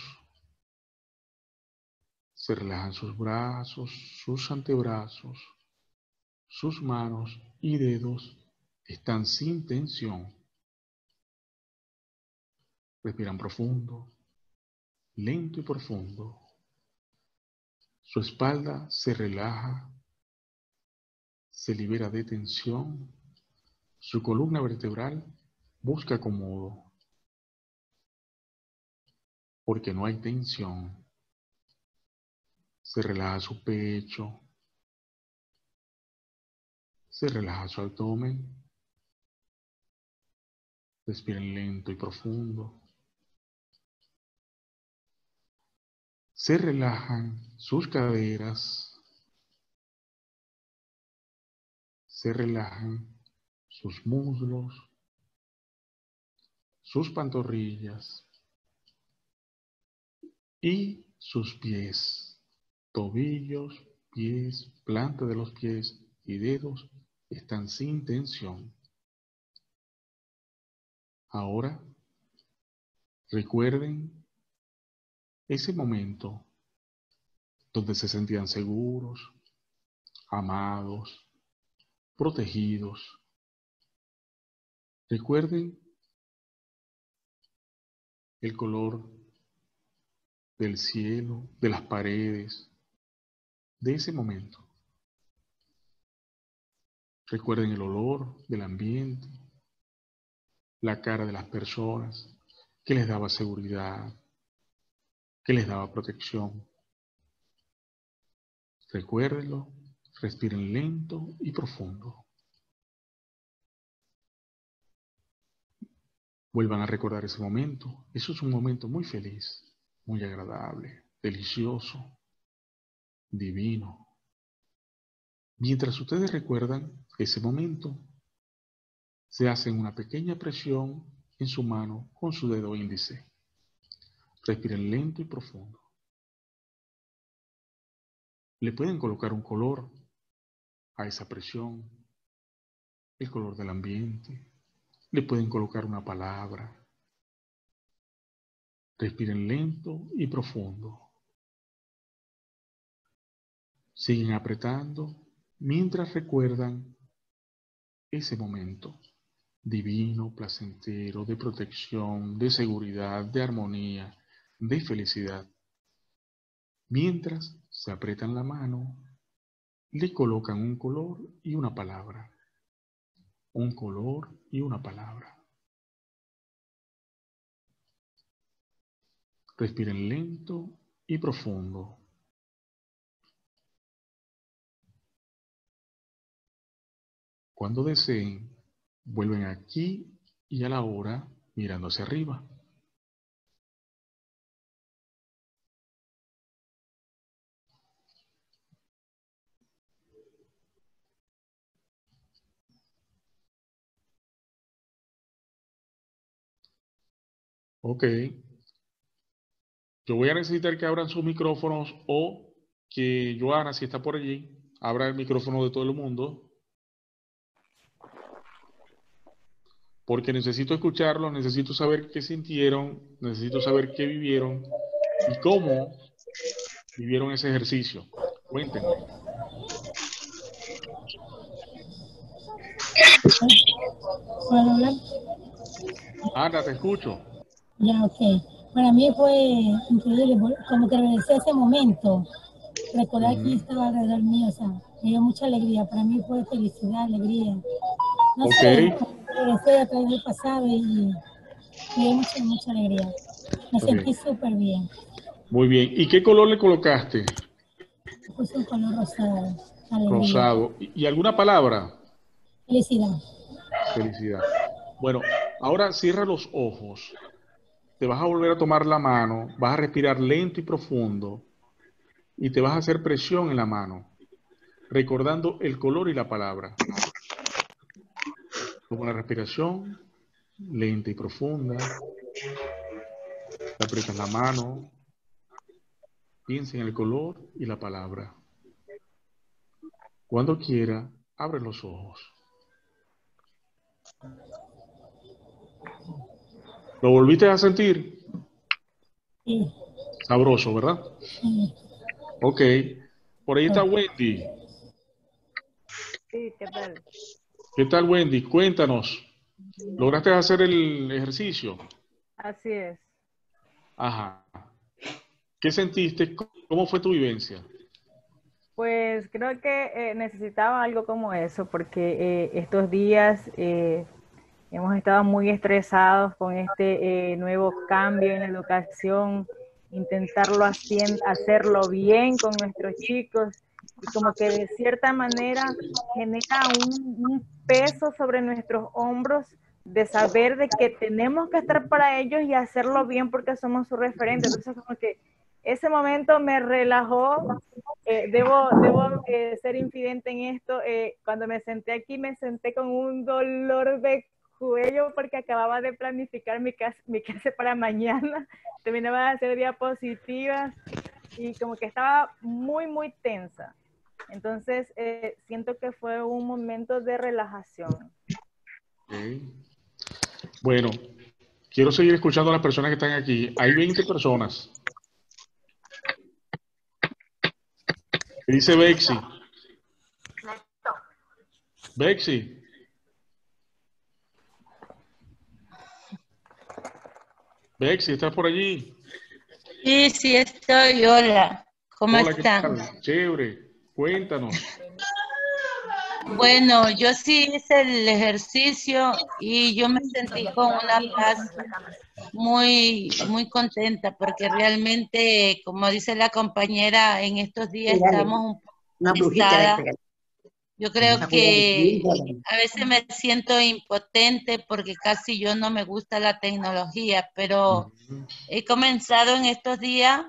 se relajan sus brazos, sus antebrazos, sus manos y dedos están sin tensión. Respiran profundo, lento y profundo. Su espalda se relaja, se libera de tensión. Su columna vertebral busca acomodo, porque no hay tensión. Se relaja su pecho, se relaja su abdomen. Respiren lento y profundo. Se relajan sus caderas, se relajan sus muslos, sus pantorrillas y sus pies, tobillos, pies, planta de los pies y dedos están sin tensión. Ahora, recuerden ese momento donde se sentían seguros, amados, protegidos. Recuerden el color del cielo, de las paredes, de ese momento. Recuerden el olor del ambiente, la cara de las personas que les daba seguridad, que les daba protección. Recuérdenlo, respiren lento y profundo. Vuelvan a recordar ese momento. Eso es un momento muy feliz, muy agradable, delicioso, divino. Mientras ustedes recuerdan ese momento, se hacen una pequeña presión en su mano con su dedo índice. Respiren lento y profundo. Le pueden colocar un color a esa presión, el color del ambiente. Le pueden colocar una palabra. Respiren lento y profundo. Siguen apretando mientras recuerdan ese momento divino, placentero, de protección, de seguridad, de armonía, de felicidad. Mientras se apretan la mano, le colocan un color y una palabra. Un color y una palabra. Respiren lento y profundo. Cuando deseen, vuelven aquí y a la hora mirando hacia arriba. Ok. Yo voy a necesitar que abran sus micrófonos o que Joana, si está por allí, abra el micrófono de todo el mundo. Porque necesito escucharlos, necesito saber qué sintieron, necesito saber qué vivieron y cómo vivieron ese ejercicio. Cuéntenme. ¿Puedo hablar? Ana, te escucho. Ya, ok. Para mí fue increíble, como que regresé a ese momento, recordar que estaba alrededor mío, o sea, me dio mucha alegría. Para mí fue felicidad, alegría. No sé, regresé a través del pasado y me dio mucha alegría. Me sentí súper bien. Muy bien. ¿Y qué color le colocaste? puse un color rosado. Alegría. Rosado. ¿Y alguna palabra? Felicidad. Felicidad. Bueno, ahora cierra los ojos. Te vas a volver a tomar la mano, vas a respirar lento y profundo y te vas a hacer presión en la mano, recordando el color y la palabra. Toma una respiración lenta y profunda. Te aprietas la mano. Piensa en el color y la palabra. Cuando quiera, abre los ojos. ¿Lo volviste a sentir? Sí. Sabroso, ¿verdad? Sí. Ok. Por ahí está Wendy. Sí, ¿qué tal? ¿Qué tal, Wendy? Cuéntanos. ¿Lograste hacer el ejercicio? Así es. Ajá. ¿Qué sentiste? ¿Cómo fue tu vivencia? Pues creo que necesitaba algo como eso, porque estos días hemos estado muy estresados con este nuevo cambio en la educación, intentarlo hacerlo bien con nuestros chicos, y como que de cierta manera genera un peso sobre nuestros hombros de saber de que tenemos que estar para ellos y hacerlo bien porque somos su referente. Entonces como que ese momento me relajó. Debo ser infidente en esto. Cuando me senté aquí, me senté con un dolor de cuello porque acababa de planificar mi clase para mañana. Terminaba de hacer diapositivas y como que estaba muy, muy tensa. Entonces, siento que fue un momento de relajación. Okay. Bueno, quiero seguir escuchando a las personas que están aquí. Hay 20 personas. ¿Qué dice Bexi? Bexi. Bexi, ¿estás por allí? Sí, sí estoy. Hola, ¿cómo Hola, ¿qué están? tal? Chévere. Cuéntanos. Bueno, yo sí hice el ejercicio y yo me sentí con una paz muy contenta porque realmente, como dice la compañera, en estos días estamos un poco estresadas. Yo creo que a veces me siento impotente porque casi yo no me gusta la tecnología, pero he comenzado en estos días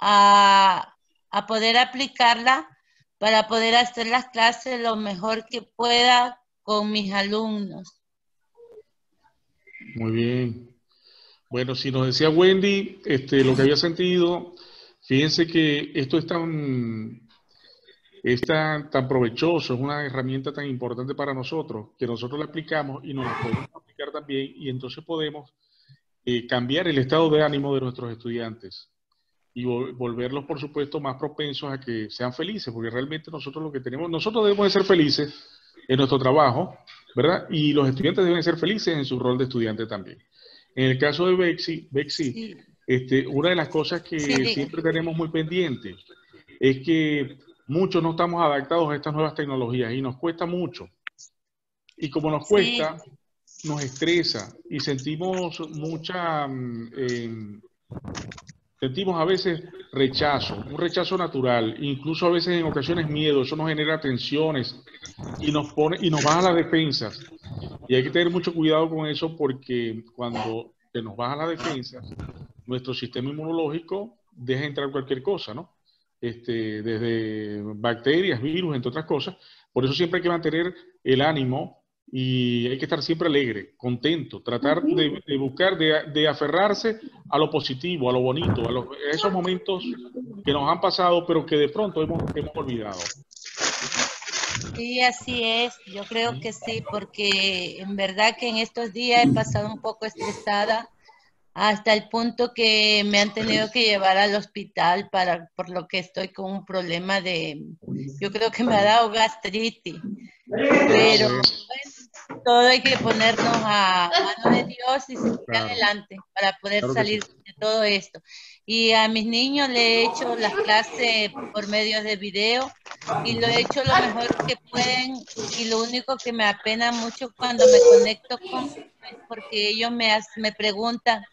a poder aplicarla para poder hacer las clases lo mejor que pueda con mis alumnos. Muy bien. Bueno, si nos decía Wendy, lo que había sentido, fíjense que esto es tan provechoso, es una herramienta tan importante para nosotros, que nosotros la aplicamos y nos la podemos aplicar también, y entonces podemos cambiar el estado de ánimo de nuestros estudiantes y volverlos, por supuesto, más propensos a que sean felices, porque realmente nosotros debemos de ser felices en nuestro trabajo, ¿verdad? Y los estudiantes deben ser felices en su rol de estudiante también. En el caso de Bexi, Sí, una de las cosas sí, que siempre tenemos muy pendiente es que muchos no estamos adaptados a estas nuevas tecnologías y nos cuesta mucho. Y como nos sí, cuesta, nos estresa y sentimos a veces rechazo, un rechazo natural, incluso a veces en ocasiones miedo. Eso nos genera tensiones y nos baja las defensas. Y hay que tener mucho cuidado con eso, porque cuando se nos baja la defensa, nuestro sistema inmunológico deja entrar cualquier cosa, ¿no? Desde bacterias, virus, entre otras cosas. Por eso siempre hay que mantener el ánimo y hay que estar siempre alegre, contento, tratar de buscar, de aferrarse a lo positivo, a lo bonito, a esos momentos que nos han pasado, pero que de pronto hemos olvidado. sí, así es. Yo creo que sí, porque en verdad que en estos días he pasado un poco estresada hasta el punto que me han tenido que llevar al hospital por lo que estoy con un problema yo creo que me ha dado gastritis, Ah, pero bueno, bueno, todo hay que ponernos a mano de Dios y seguir claro, adelante para poder claro que sí. salir de todo esto. Y a mis niños le he hecho las clases por medio de video y lo he hecho lo mejor que pueden, y lo único que me apena mucho cuando me conecto con ellos es porque ellos me preguntan: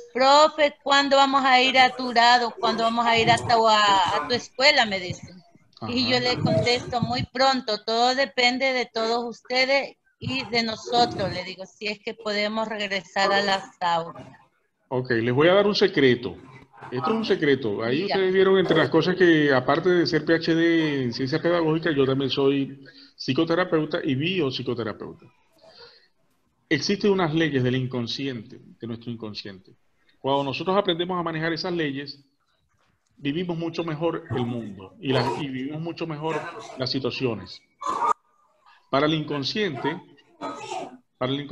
profe, ¿cuándo vamos a ir a tu grado? ¿Cuándo vamos a ir a tu escuela? Me dicen. Ajá. Y yo le contesto muy pronto, todo depende de todos ustedes y de nosotros, le digo, si es que podemos regresar a las aulas. Ok, les voy a dar un secreto. Esto es un secreto. Ahí Dígame. ustedes vieron entre las cosas que, aparte de ser PhD en ciencia pedagógica, yo también soy psicoterapeuta y biopsicoterapeuta. Existen unas leyes del inconsciente, de nuestro inconsciente. Cuando nosotros aprendemos a manejar esas leyes, vivimos mucho mejor el mundo y vivimos mucho mejor las situaciones. Para el inconsciente, para él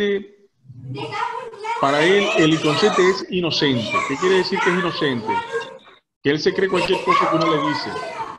el inconsciente es inocente. ¿Qué quiere decir que es inocente? Que él se cree cualquier cosa que uno le dice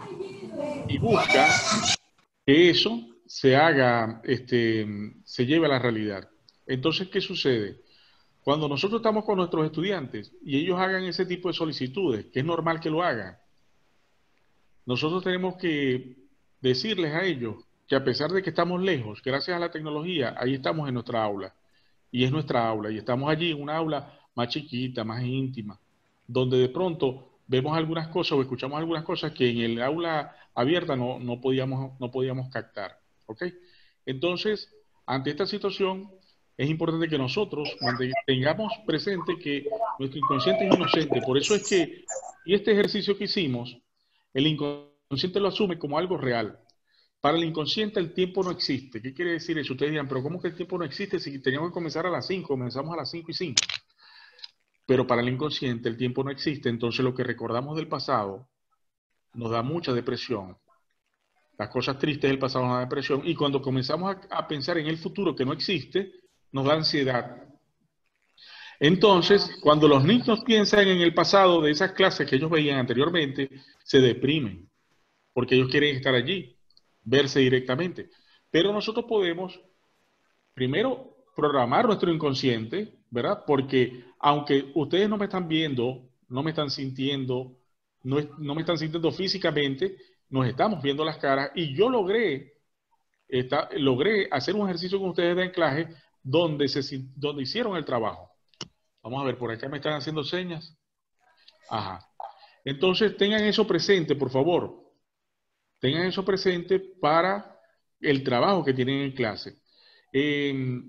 y busca que eso se haga, se lleve a la realidad. Entonces, ¿qué sucede? Cuando nosotros estamos con nuestros estudiantes y ellos hagan ese tipo de solicitudes, que es normal que lo hagan, nosotros tenemos que decirles a ellos que a pesar de que estamos lejos, gracias a la tecnología, ahí estamos en nuestra aula. Y es nuestra aula. Y estamos allí en una aula más chiquita, más íntima, donde de pronto vemos algunas cosas o escuchamos algunas cosas que en el aula abierta no podíamos captar. ¿Ok? Entonces, ante esta situación, es importante que nosotros tengamos presente que nuestro inconsciente es inocente. Por eso es que, y este ejercicio que hicimos, el inconsciente lo asume como algo real. Para el inconsciente el tiempo no existe. ¿Qué quiere decir eso? Ustedes dirán, pero ¿cómo que el tiempo no existe si teníamos que comenzar a las 5? Comenzamos a las 5:05. Pero para el inconsciente el tiempo no existe. Entonces lo que recordamos del pasado nos da mucha depresión. Las cosas tristes del pasado nos dan depresión. Y cuando comenzamos a pensar en el futuro que no existe, nos da ansiedad. Entonces, cuando los niños piensan en el pasado de esas clases que ellos veían anteriormente, se deprimen. Porque ellos quieren estar allí, verse directamente. Pero nosotros podemos, primero, programar nuestro inconsciente, ¿verdad? Porque aunque ustedes no me están viendo, no me están sintiendo, no me están sintiendo físicamente, nos estamos viendo las caras y yo logré hacer un ejercicio con ustedes de anclaje donde hicieron el trabajo. Vamos a ver, por acá me están haciendo señas. Ajá. Entonces, tengan eso presente, por favor. Tengan eso presente para el trabajo que tienen en clase. Es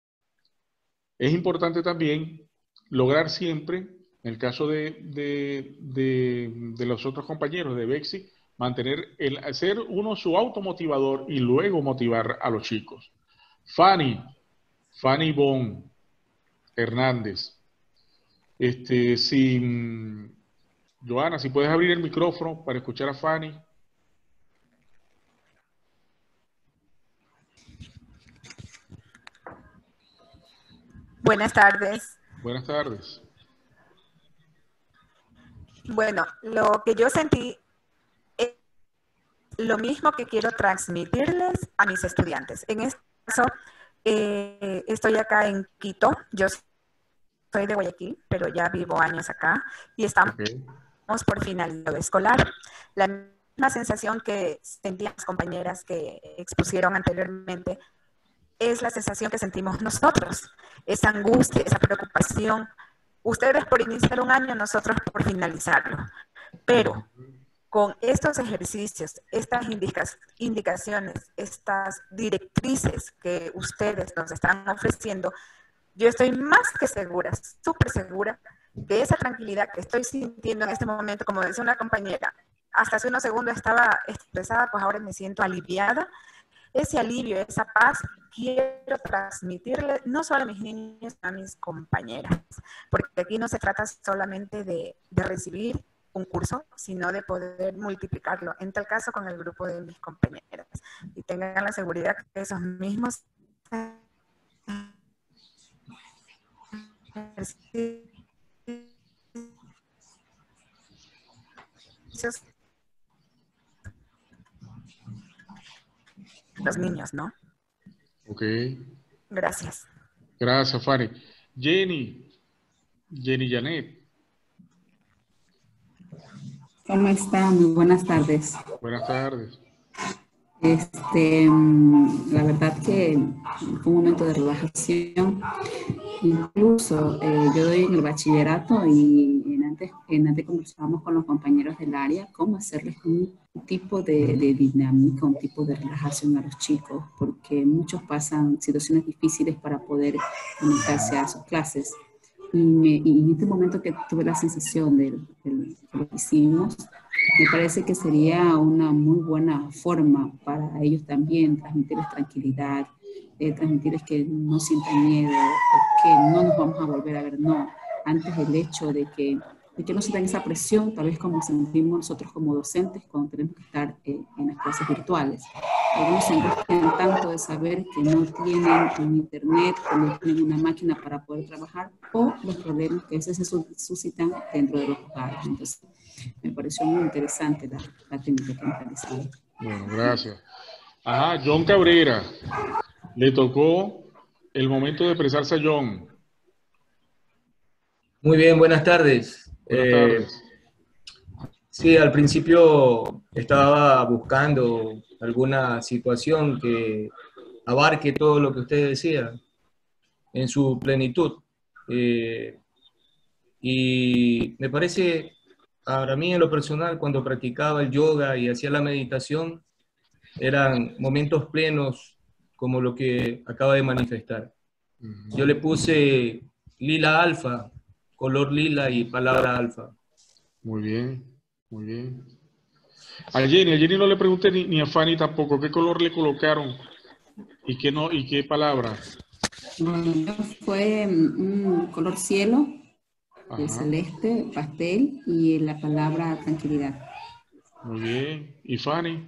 importante también lograr siempre, en el caso de los otros compañeros de Bexi, hacer uno su automotivador y luego motivar a los chicos. Fanny Bon Hernández. Joana, si puedes abrir el micrófono para escuchar a Fanny. Buenas tardes. Buenas tardes. Bueno, lo que yo sentí es lo mismo que quiero transmitirles a mis estudiantes. En este caso, estoy acá en Quito. Yo soy de Guayaquil, pero ya vivo años acá y estamos por finalizar escolar. La misma sensación que sentían las compañeras que expusieron anteriormente es la sensación que sentimos nosotros, esa angustia, esa preocupación. Ustedes por iniciar un año, nosotros por finalizarlo. Pero con estos ejercicios, estas indicaciones, estas directrices que ustedes nos están ofreciendo, yo estoy más que segura, súper segura, que esa tranquilidad que estoy sintiendo en este momento, como decía una compañera, hasta hace unos segundos estaba estresada, pues ahora me siento aliviada. Ese alivio, esa paz, quiero transmitirle no solo a mis niños, sino a mis compañeras, porque aquí no se trata solamente de recibir un curso, sino de poder multiplicarlo, en tal caso con el grupo de mis compañeras. Y tengan la seguridad que esos mismos los niños, ¿no? Ok. Gracias. Gracias, Fanny. Jenny Janet. ¿Cómo están? Muy buenas tardes. Buenas tardes. La verdad que fue un momento de relajación. Incluso yo doy en el bachillerato y en antes conversábamos con los compañeros del área cómo hacerles un tipo de dinámica, un tipo de relajación a los chicos, porque muchos pasan situaciones difíciles para poder conectarse a sus clases. Y en este momento que tuve la sensación de lo que hicimos, me parece que sería una muy buena forma para ellos también, transmitirles tranquilidad, transmitirles que no sientan miedo, que no nos vamos a volver a ver, no. Antes el hecho de que no sientan esa presión, tal vez como sentimos nosotros como docentes cuando tenemos que estar en las clases virtuales. Algunos se angustian tanto de saber que no tienen un internet, que no tienen una máquina para poder trabajar, o los problemas que a veces se suscitan dentro de los hogares. Entonces, me pareció muy interesante la técnica que hemos realizado. Bueno, gracias. Ajá, John Cabrera. Le tocó el momento de expresarse a John. Muy bien, buenas tardes. Buenas tardes. Sí, al principio estaba buscando alguna situación que abarque todo lo que usted decía en su plenitud. Y me parece, para mí en lo personal, cuando practicaba el yoga y hacía la meditación, eran momentos plenos como lo que acaba de manifestar. Yo le puse lila alfa, color lila y palabra alfa. Muy bien, muy bien. A Jenny no le pregunté ni a Fanny tampoco qué color le colocaron y qué palabra. Bueno, fue un color cielo, celeste, pastel y la palabra tranquilidad. Muy bien. ¿Y Fanny?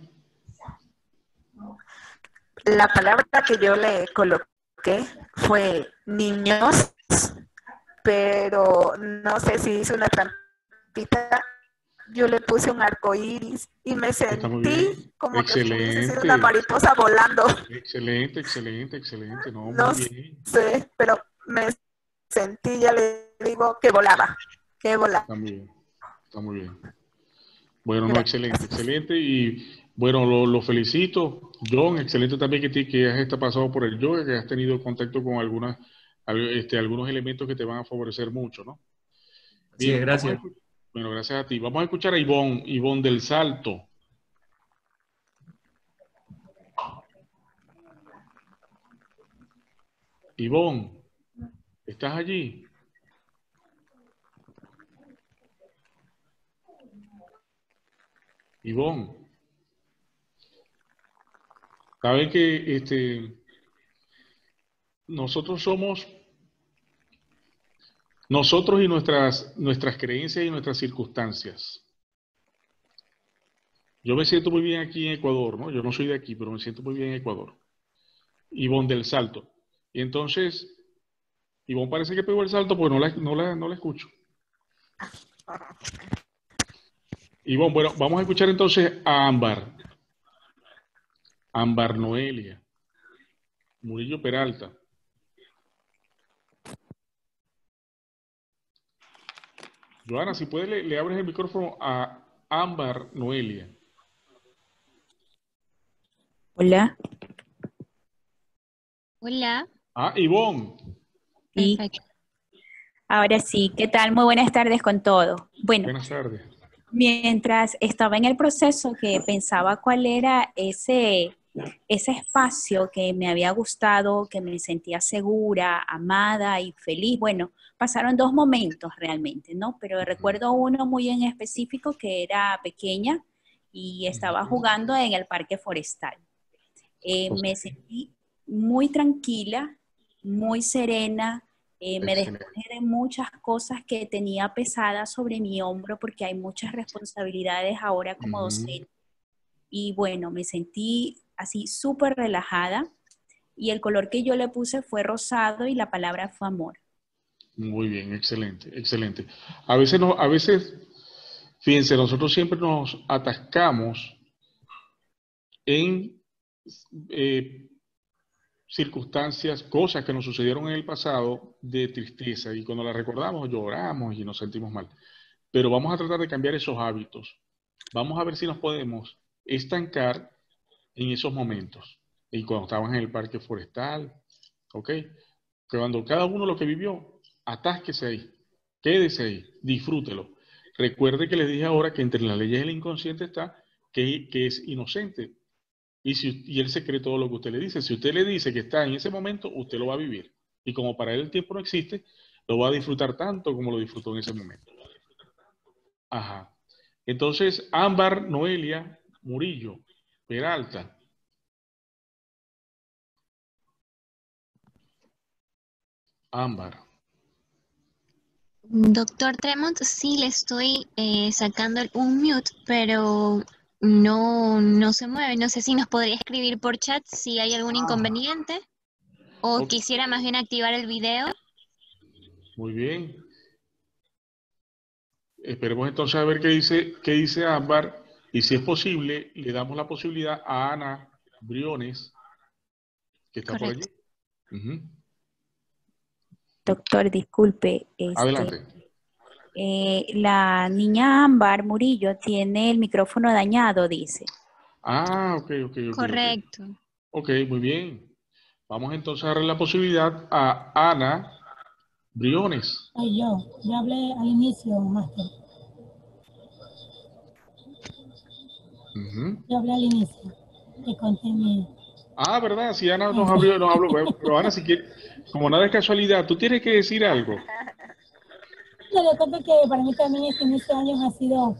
La palabra que yo le coloqué fue niños, pero no sé si hice una trampita. Yo le puse un arco iris y me sentí como que hubiese sido una mariposa volando. Excelente, excelente, excelente. No, no muy bien. sé, pero me sentí, ya le digo, que volaba. Está muy bien, está muy bien. Bueno, no, excelente, excelente. Y bueno, lo felicito. John, excelente también que has pasado por el yoga, que has tenido contacto con algunos elementos que te van a favorecer mucho, ¿no? Bien, sí, gracias. Bueno, gracias a ti. Vamos a escuchar a Ivonne del Salto. Ivonne, ¿estás allí? Ivonne. ¿Saben que nosotros y nuestras creencias y nuestras circunstancias? Yo me siento muy bien aquí en Ecuador, ¿no? Yo no soy de aquí, pero me siento muy bien en Ecuador. Ivonne del Salto. Y entonces, Ivonne parece que pegó el salto porque no la escucho. Ivonne, bueno, vamos a escuchar entonces a Ámbar Noelia, Murillo Peralta. Joana, si puedes, le abres el micrófono a Ámbar Noelia. Hola. Hola. Ah, Ivonne. Sí. Ahora sí, ¿qué tal? Muy buenas tardes con todo. Bueno, buenas tardes. Mientras estaba en el proceso que pensaba cuál era ese espacio que me había gustado, que me sentía segura, amada y feliz. Bueno, pasaron dos momentos realmente, ¿no? Pero recuerdo uno muy en específico que era pequeña y estaba jugando en el parque forestal. Me sentí muy tranquila, muy serena. Me despojé de muchas cosas que tenía pesadas sobre mi hombro porque hay muchas responsabilidades ahora como docente. Y bueno, me sentí así súper relajada y el color que yo le puse fue rosado y la palabra fue amor. Muy bien, excelente, excelente. A veces, fíjense, nosotros siempre nos atascamos en circunstancias, cosas que nos sucedieron en el pasado de tristeza y cuando las recordamos lloramos y nos sentimos mal. Pero vamos a tratar de cambiar esos hábitos. Vamos a ver si nos podemos estancar en esos momentos. Y cuando estábamos en el parque forestal, ¿ok? Cuando cada uno lo que vivió, atásquese ahí, quédese ahí, disfrútelo. recuerde que les dije ahora que entre las leyes del inconsciente está que es inocente. Y él se cree todo lo que usted le dice. Si usted le dice que está en ese momento, usted lo va a vivir. Y como para él el tiempo no existe, lo va a disfrutar tanto como lo disfrutó en ese momento. Ajá. Entonces, Ámbar Noelia Murillo Peralta. Ámbar. Doctor Tremont, sí le estoy sacando un mute, pero no se mueve. No sé si nos podría escribir por chat si hay algún inconveniente o Ok. quisiera más bien activar el video. Muy bien. Esperemos entonces a ver qué dice Ámbar. Y si es posible, le damos la posibilidad a Ana Briones, que está Correcto. por allí. Doctor, disculpe, Adelante. la niña Ámbar Murillo tiene el micrófono dañado, dice. Ah, ok. Correcto. Ok, muy bien. Vamos entonces a darle la posibilidad a Ana Briones. Ay, yo hablé al inicio, máster. Yo hablé al inicio, que conté mi... Ah, ¿verdad? Si Ana nos habló, pero Ana, si quiere, como nada es casualidad, tú tienes que decir algo. No, lo que pasa es que para mí también este inicio de años ha sido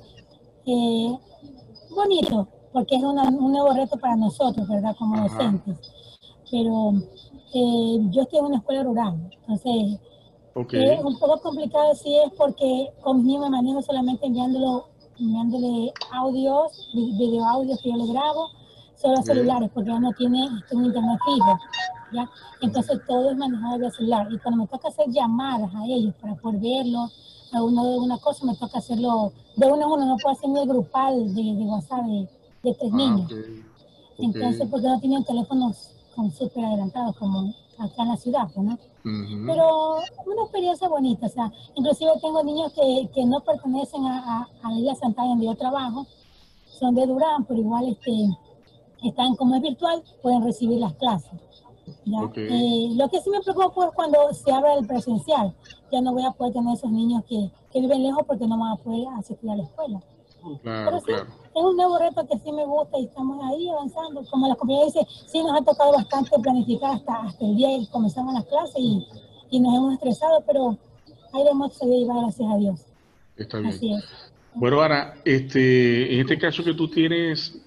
bonito, porque es un nuevo reto para nosotros, ¿verdad? Como docentes. Pero yo estoy en una escuela rural, entonces es un poco complicado si es porque con mis niños me manejo solamente enviándole audios, video audios que yo le grabo, solo celulares, porque ya no tiene un internet fijo, ¿ya? Entonces todo es manejado vía celular. Y cuando me toca hacer llamadas a ellos para poder verlos, a uno de una cosa, me toca hacerlo de uno a uno, no puedo hacer ni el grupal de WhatsApp de 3 niños. Entonces, porque no tienen teléfonos súper adelantados como acá en la ciudad, ¿no? Pero una experiencia bonita, o sea, inclusive tengo niños que no pertenecen a la Isla Santana donde yo trabajo, son de Durán, pero igual están como es virtual, pueden recibir las clases. ¿Ya? Lo que sí me preocupa es cuando se abra el presencial, ya no voy a poder tener esos niños que viven lejos porque no van a poder asistir a la escuela. Pero sí, es un nuevo reto que sí me gusta y estamos ahí avanzando. Como la compañera dice, sí nos ha tocado bastante planificar hasta el día que comenzamos las clases y nos hemos estresado, pero ahí lo hemos sabido llevar, gracias a Dios. Está bien. Así es. Bueno, Ana, en este caso que tú tienes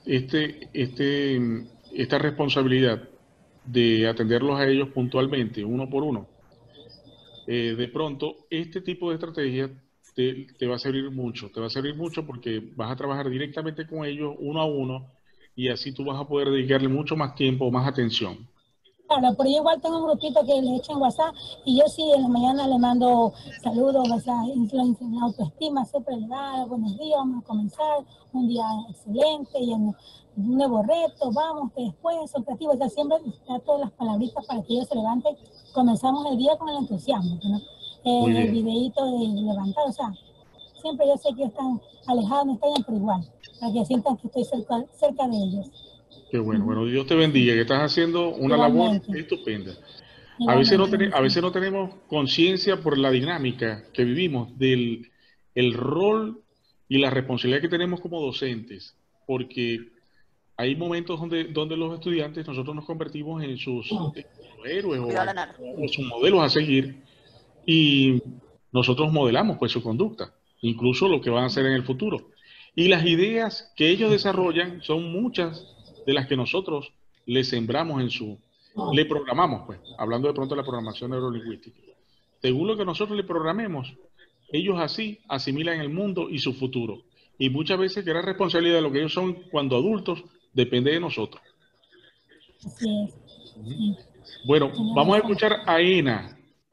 esta responsabilidad de atenderlos a ellos puntualmente, uno por uno, de pronto este tipo de estrategia te va a servir mucho porque vas a trabajar directamente con ellos uno a uno y así tú vas a poder dedicarle mucho más tiempo, más atención. Claro, pero yo igual tengo un grupito que le echo en WhatsApp y yo sí en la mañana le mando saludos, la autoestima siempre elevada, buenos días, vamos a comenzar, un día excelente y un nuevo reto, vamos, que después son creativos, o sea, siempre da todas las palabritas para que ellos se levanten, comenzamos el día con el entusiasmo, ¿no? El videíto de levantar, o sea, siempre yo sé que están alejados, no están pero igual, para que sientan que estoy cerca de ellos. Qué bueno. Bueno, Dios te bendiga, que estás haciendo una labor estupenda. A veces no tenemos conciencia por la dinámica que vivimos del el rol y la responsabilidad que tenemos como docentes, porque hay momentos donde los estudiantes nosotros nos convertimos en sus héroes o sus modelos a seguir y nosotros modelamos pues su conducta, incluso lo que van a hacer en el futuro. Y las ideas que ellos desarrollan son muchas de las que nosotros le sembramos le programamos, pues, hablando de pronto de la programación neurolingüística. Según lo que nosotros le programemos, ellos así asimilan el mundo y su futuro. Y muchas veces que la responsabilidad de lo que ellos son cuando adultos depende de nosotros. Así es. Sí. Bueno, vamos a escuchar a Ena.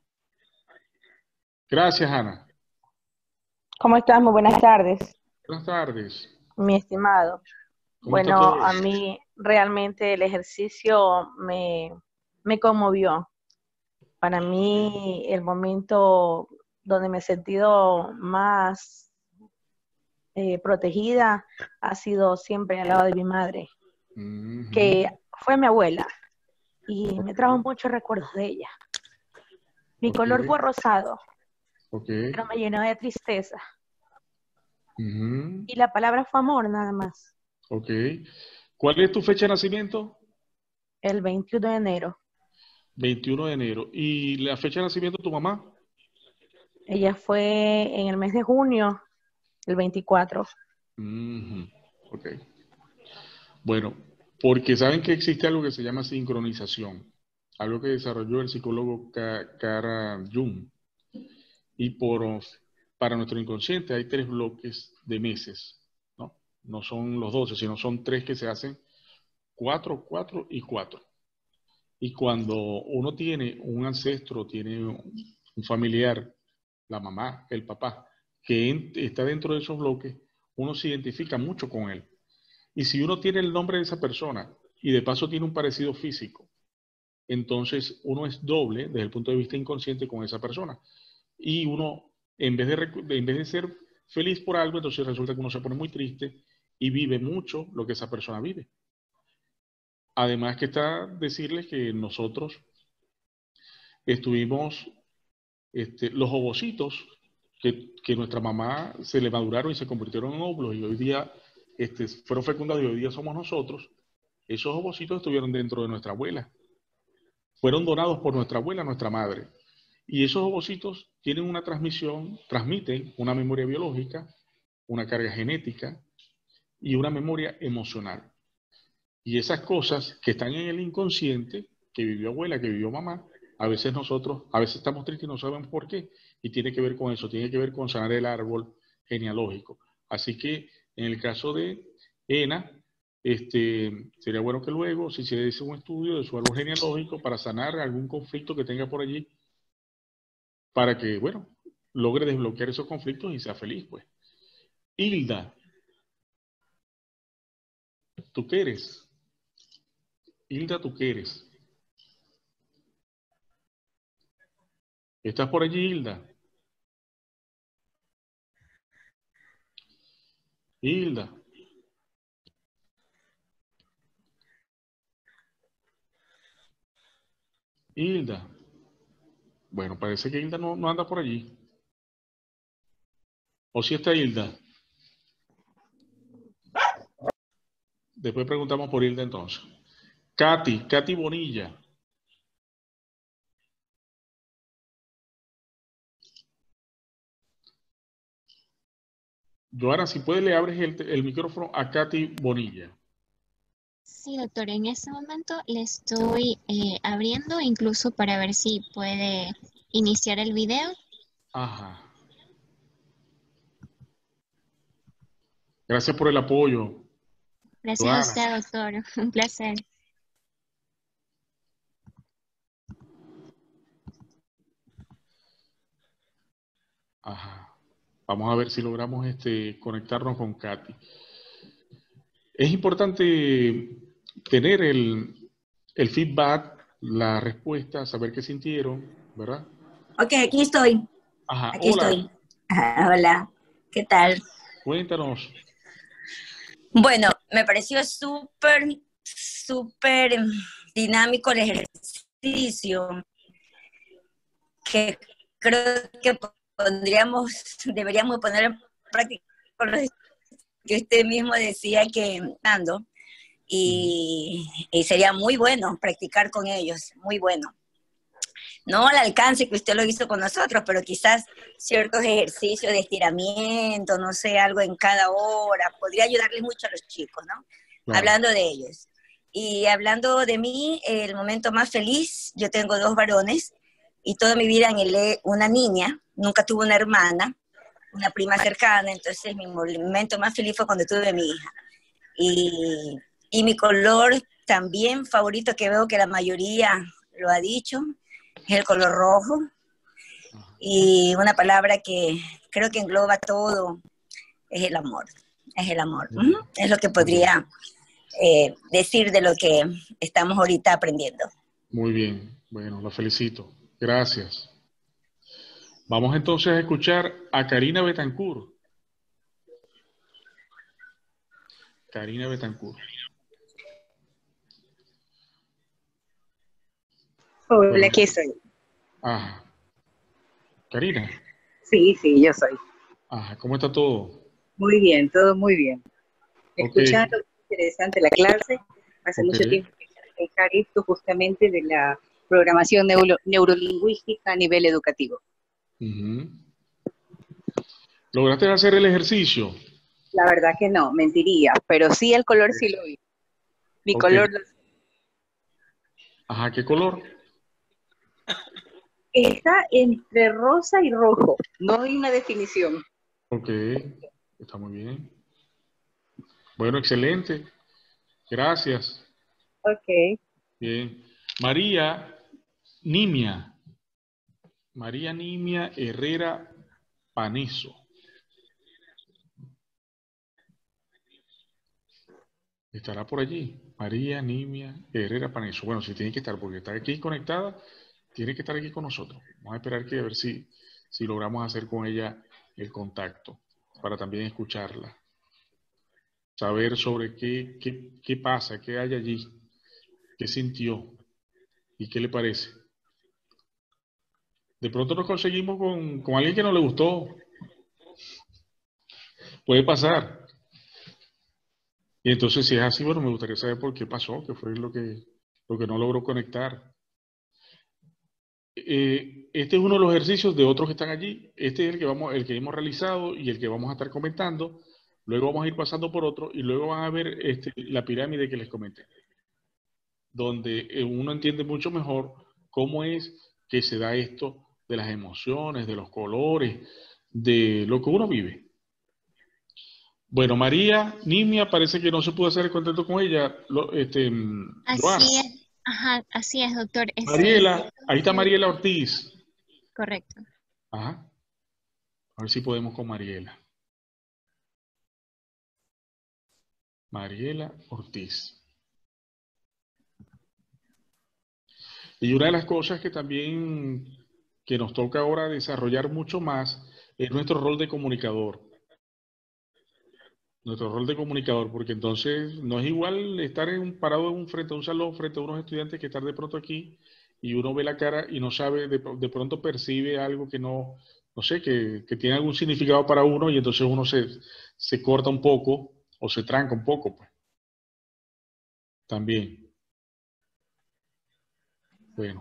Gracias, Ana. ¿Cómo estás? Muy buenas tardes. Buenas tardes. Mi estimado. Bueno, a mí realmente el ejercicio me conmovió. Para mí el momento donde me he sentido más protegida ha sido siempre al lado de mi madre, que fue mi abuela, y me trajo muchos recuerdos de ella. Mi color fue rosado, pero me llenó de tristeza, Y la palabra fue amor, nada más. Ok. ¿Cuál es tu fecha de nacimiento? El 21 de enero. 21 de enero. ¿Y la fecha de nacimiento de tu mamá? Ella fue en el mes de junio, el 24. Ok. Bueno, porque saben que existe algo que se llama sincronización, algo que desarrolló el psicólogo Carl Jung. Y para nuestro inconsciente hay 3 bloques de meses, ¿no? No son los 12, sino son 3 que se hacen 4, 4 y 4. Y cuando uno tiene un ancestro, tiene un familiar, la mamá, el papá, que está dentro de esos bloques, uno se identifica mucho con él. Y si uno tiene el nombre de esa persona y de paso tiene un parecido físico, entonces uno es doble desde el punto de vista inconsciente con esa persona. Y uno, en vez de ser feliz por algo, entonces resulta que uno se pone muy triste y vive mucho lo que esa persona vive. Además que está decirles que nosotros estuvimos, los ovocitos que nuestra mamá se le maduraron y se convirtieron en óvulos y hoy día fueron fecundados y hoy día somos nosotros, esos ovocitos estuvieron dentro de nuestra abuela. Fueron donados por nuestra abuela, nuestra madre. Y esos ovocitos tienen una transmiten una memoria biológica, una carga genética y una memoria emocional. Y esas cosas que están en el inconsciente, que vivió abuela, que vivió mamá, a veces estamos tristes y no sabemos por qué. Y tiene que ver con eso, tiene que ver con sanar el árbol genealógico. Así que en el caso de Ena, sería bueno que luego, si se hace un estudio de su árbol genealógico para sanar algún conflicto que tenga por allí, para que, bueno, logre desbloquear esos conflictos y sea feliz, pues. Hilda, ¿tú qué eres? Hilda, ¿tú qué eres? ¿Estás por allí, Hilda? Hilda. Hilda. Bueno, parece que Hilda no anda por allí. ¿O si está Hilda? Después preguntamos por Hilda entonces. Katy Bonilla. Joana, si puedes le abres el micrófono a Katy Bonilla. Sí, doctor, en este momento le estoy abriendo incluso para ver si puede iniciar el video. Ajá. Gracias por el apoyo. Gracias Joana. a usted, doctor. Un placer. Ajá. Vamos a ver si logramos conectarnos con Katy. Es importante tener el feedback, la respuesta, saber qué sintieron, ¿verdad? Ok, aquí estoy. Ajá, aquí hola. estoy. Ajá, hola, ¿qué tal? Cuéntanos. Bueno, me pareció súper dinámico el ejercicio, que creo que deberíamos poner en práctica con los que usted mismo decía que ando, y sería muy bueno practicar con ellos, muy bueno. No al alcance que usted lo hizo con nosotros, pero quizás ciertos ejercicios de estiramiento, no sé, algo en cada hora, podría ayudarles mucho a los chicos, ¿no? Claro. Hablando de ellos. Y hablando de mí, el momento más feliz, yo tengo 2 varones, y toda mi vida anhelé una niña, nunca tuve una hermana, una prima cercana, entonces mi momento más feliz fue cuando tuve a mi hija. Y mi color también favorito, que veo que la mayoría lo ha dicho, es el color rojo, y una palabra que creo que engloba todo, es el amor, es el amor. Es lo que podría decir de lo que estamos ahorita aprendiendo. Muy bien, bueno, lo felicito. Gracias. Vamos entonces a escuchar a Karina Betancourt. Karina Betancourt. Hola, aquí estoy. Ajá. Karina. Sí, yo soy. Ajá, ¿cómo está todo? Muy bien, todo muy bien. Okay. Escuchando, interesante la clase. Hace mucho tiempo que quiero dejar esto justamente de la programación neurolingüística a nivel educativo. ¿Lograste hacer el ejercicio? La verdad que no, mentiría, pero sí el color sí lo vi. Mi color lo... Ajá, ¿qué color? Está entre rosa y rojo, no hay una definición. Ok, está muy bien. Bueno, excelente. Gracias. Ok. Bien. María Nimia. María Nimia Herrera Paneso. ¿Estará por allí? María Nimia Herrera Paneso. Bueno, sí tiene que estar, porque está aquí conectada, tiene que estar aquí con nosotros. Vamos a esperar a ver si logramos hacer con ella el contacto, para también escucharla. Saber sobre qué pasa, qué hay allí, qué sintió y qué le parece. De pronto nos conseguimos con alguien que no le gustó. Puede pasar. Y entonces, si es así, bueno, me gustaría saber por qué pasó, qué fue lo que no logró conectar. Este es uno de los ejercicios de otros que están allí. Este es el que hemos realizado y el que vamos a estar comentando. Luego vamos a ir pasando por otro y luego van a ver la pirámide que les comenté, donde uno entiende mucho mejor cómo es que se da esto de las emociones, de los colores, de lo que uno vive. Bueno, María Nimia parece que no se pudo hacer el contacto con ella. Así es, ajá, así es, doctor. Mariela, ahí está Mariela Ortiz. Correcto. Ajá. A ver si podemos con Mariela. Mariela Ortiz. Y una de las cosas que también que nos toca ahora desarrollar mucho más es nuestro rol de comunicador. Nuestro rol de comunicador, porque entonces no es igual estar parado frente a un salón, frente a unos estudiantes, que estar de pronto aquí y uno ve la cara y no sabe, de pronto percibe algo que no sé, que tiene algún significado para uno y entonces uno se corta un poco o se tranca un poco, pues. También. Bueno.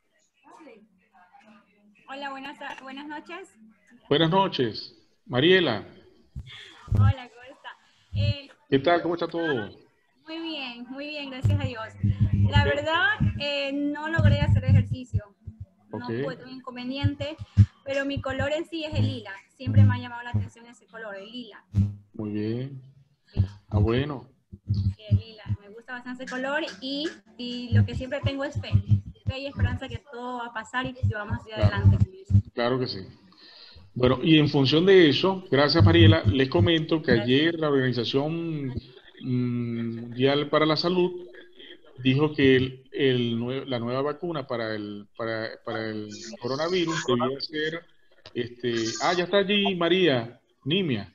Hola, buenas noches. Buenas noches. Mariela. Hola, ¿cómo está? ¿Qué tal? ¿Cómo está todo? Muy bien, gracias a Dios. La verdad, no logré hacer ejercicio. No tuve un inconveniente, pero mi color en sí es el lila. Siempre me ha llamado la atención ese color, el lila. Muy bien. Sí. Ah, bueno. Sí, el lila. Me gusta bastante ese color y lo que siempre tengo es fe. Fe y esperanza que todo va a pasar y que vamos hacia adelante. Claro que sí. Bueno, y en función de eso, gracias Mariela, les comento que ayer la Organización Mundial para la Salud dijo que la nueva vacuna para el coronavirus debía ser, ya está allí María Nimia.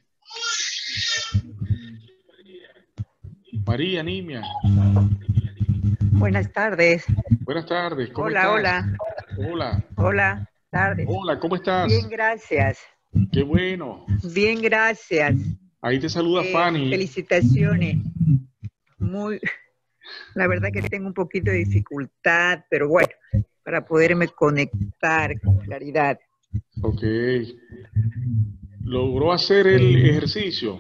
María Nimia. Buenas tardes. Buenas tardes. ¿Cómo estás? Hola. Tardes. Hola, ¿cómo estás? Bien, gracias. Qué bueno. Bien, gracias. Ahí te saluda Fanny. Felicitaciones. La verdad que tengo un poquito de dificultad, pero bueno, para poderme conectar con claridad. Ok. ¿Logró hacer el ejercicio?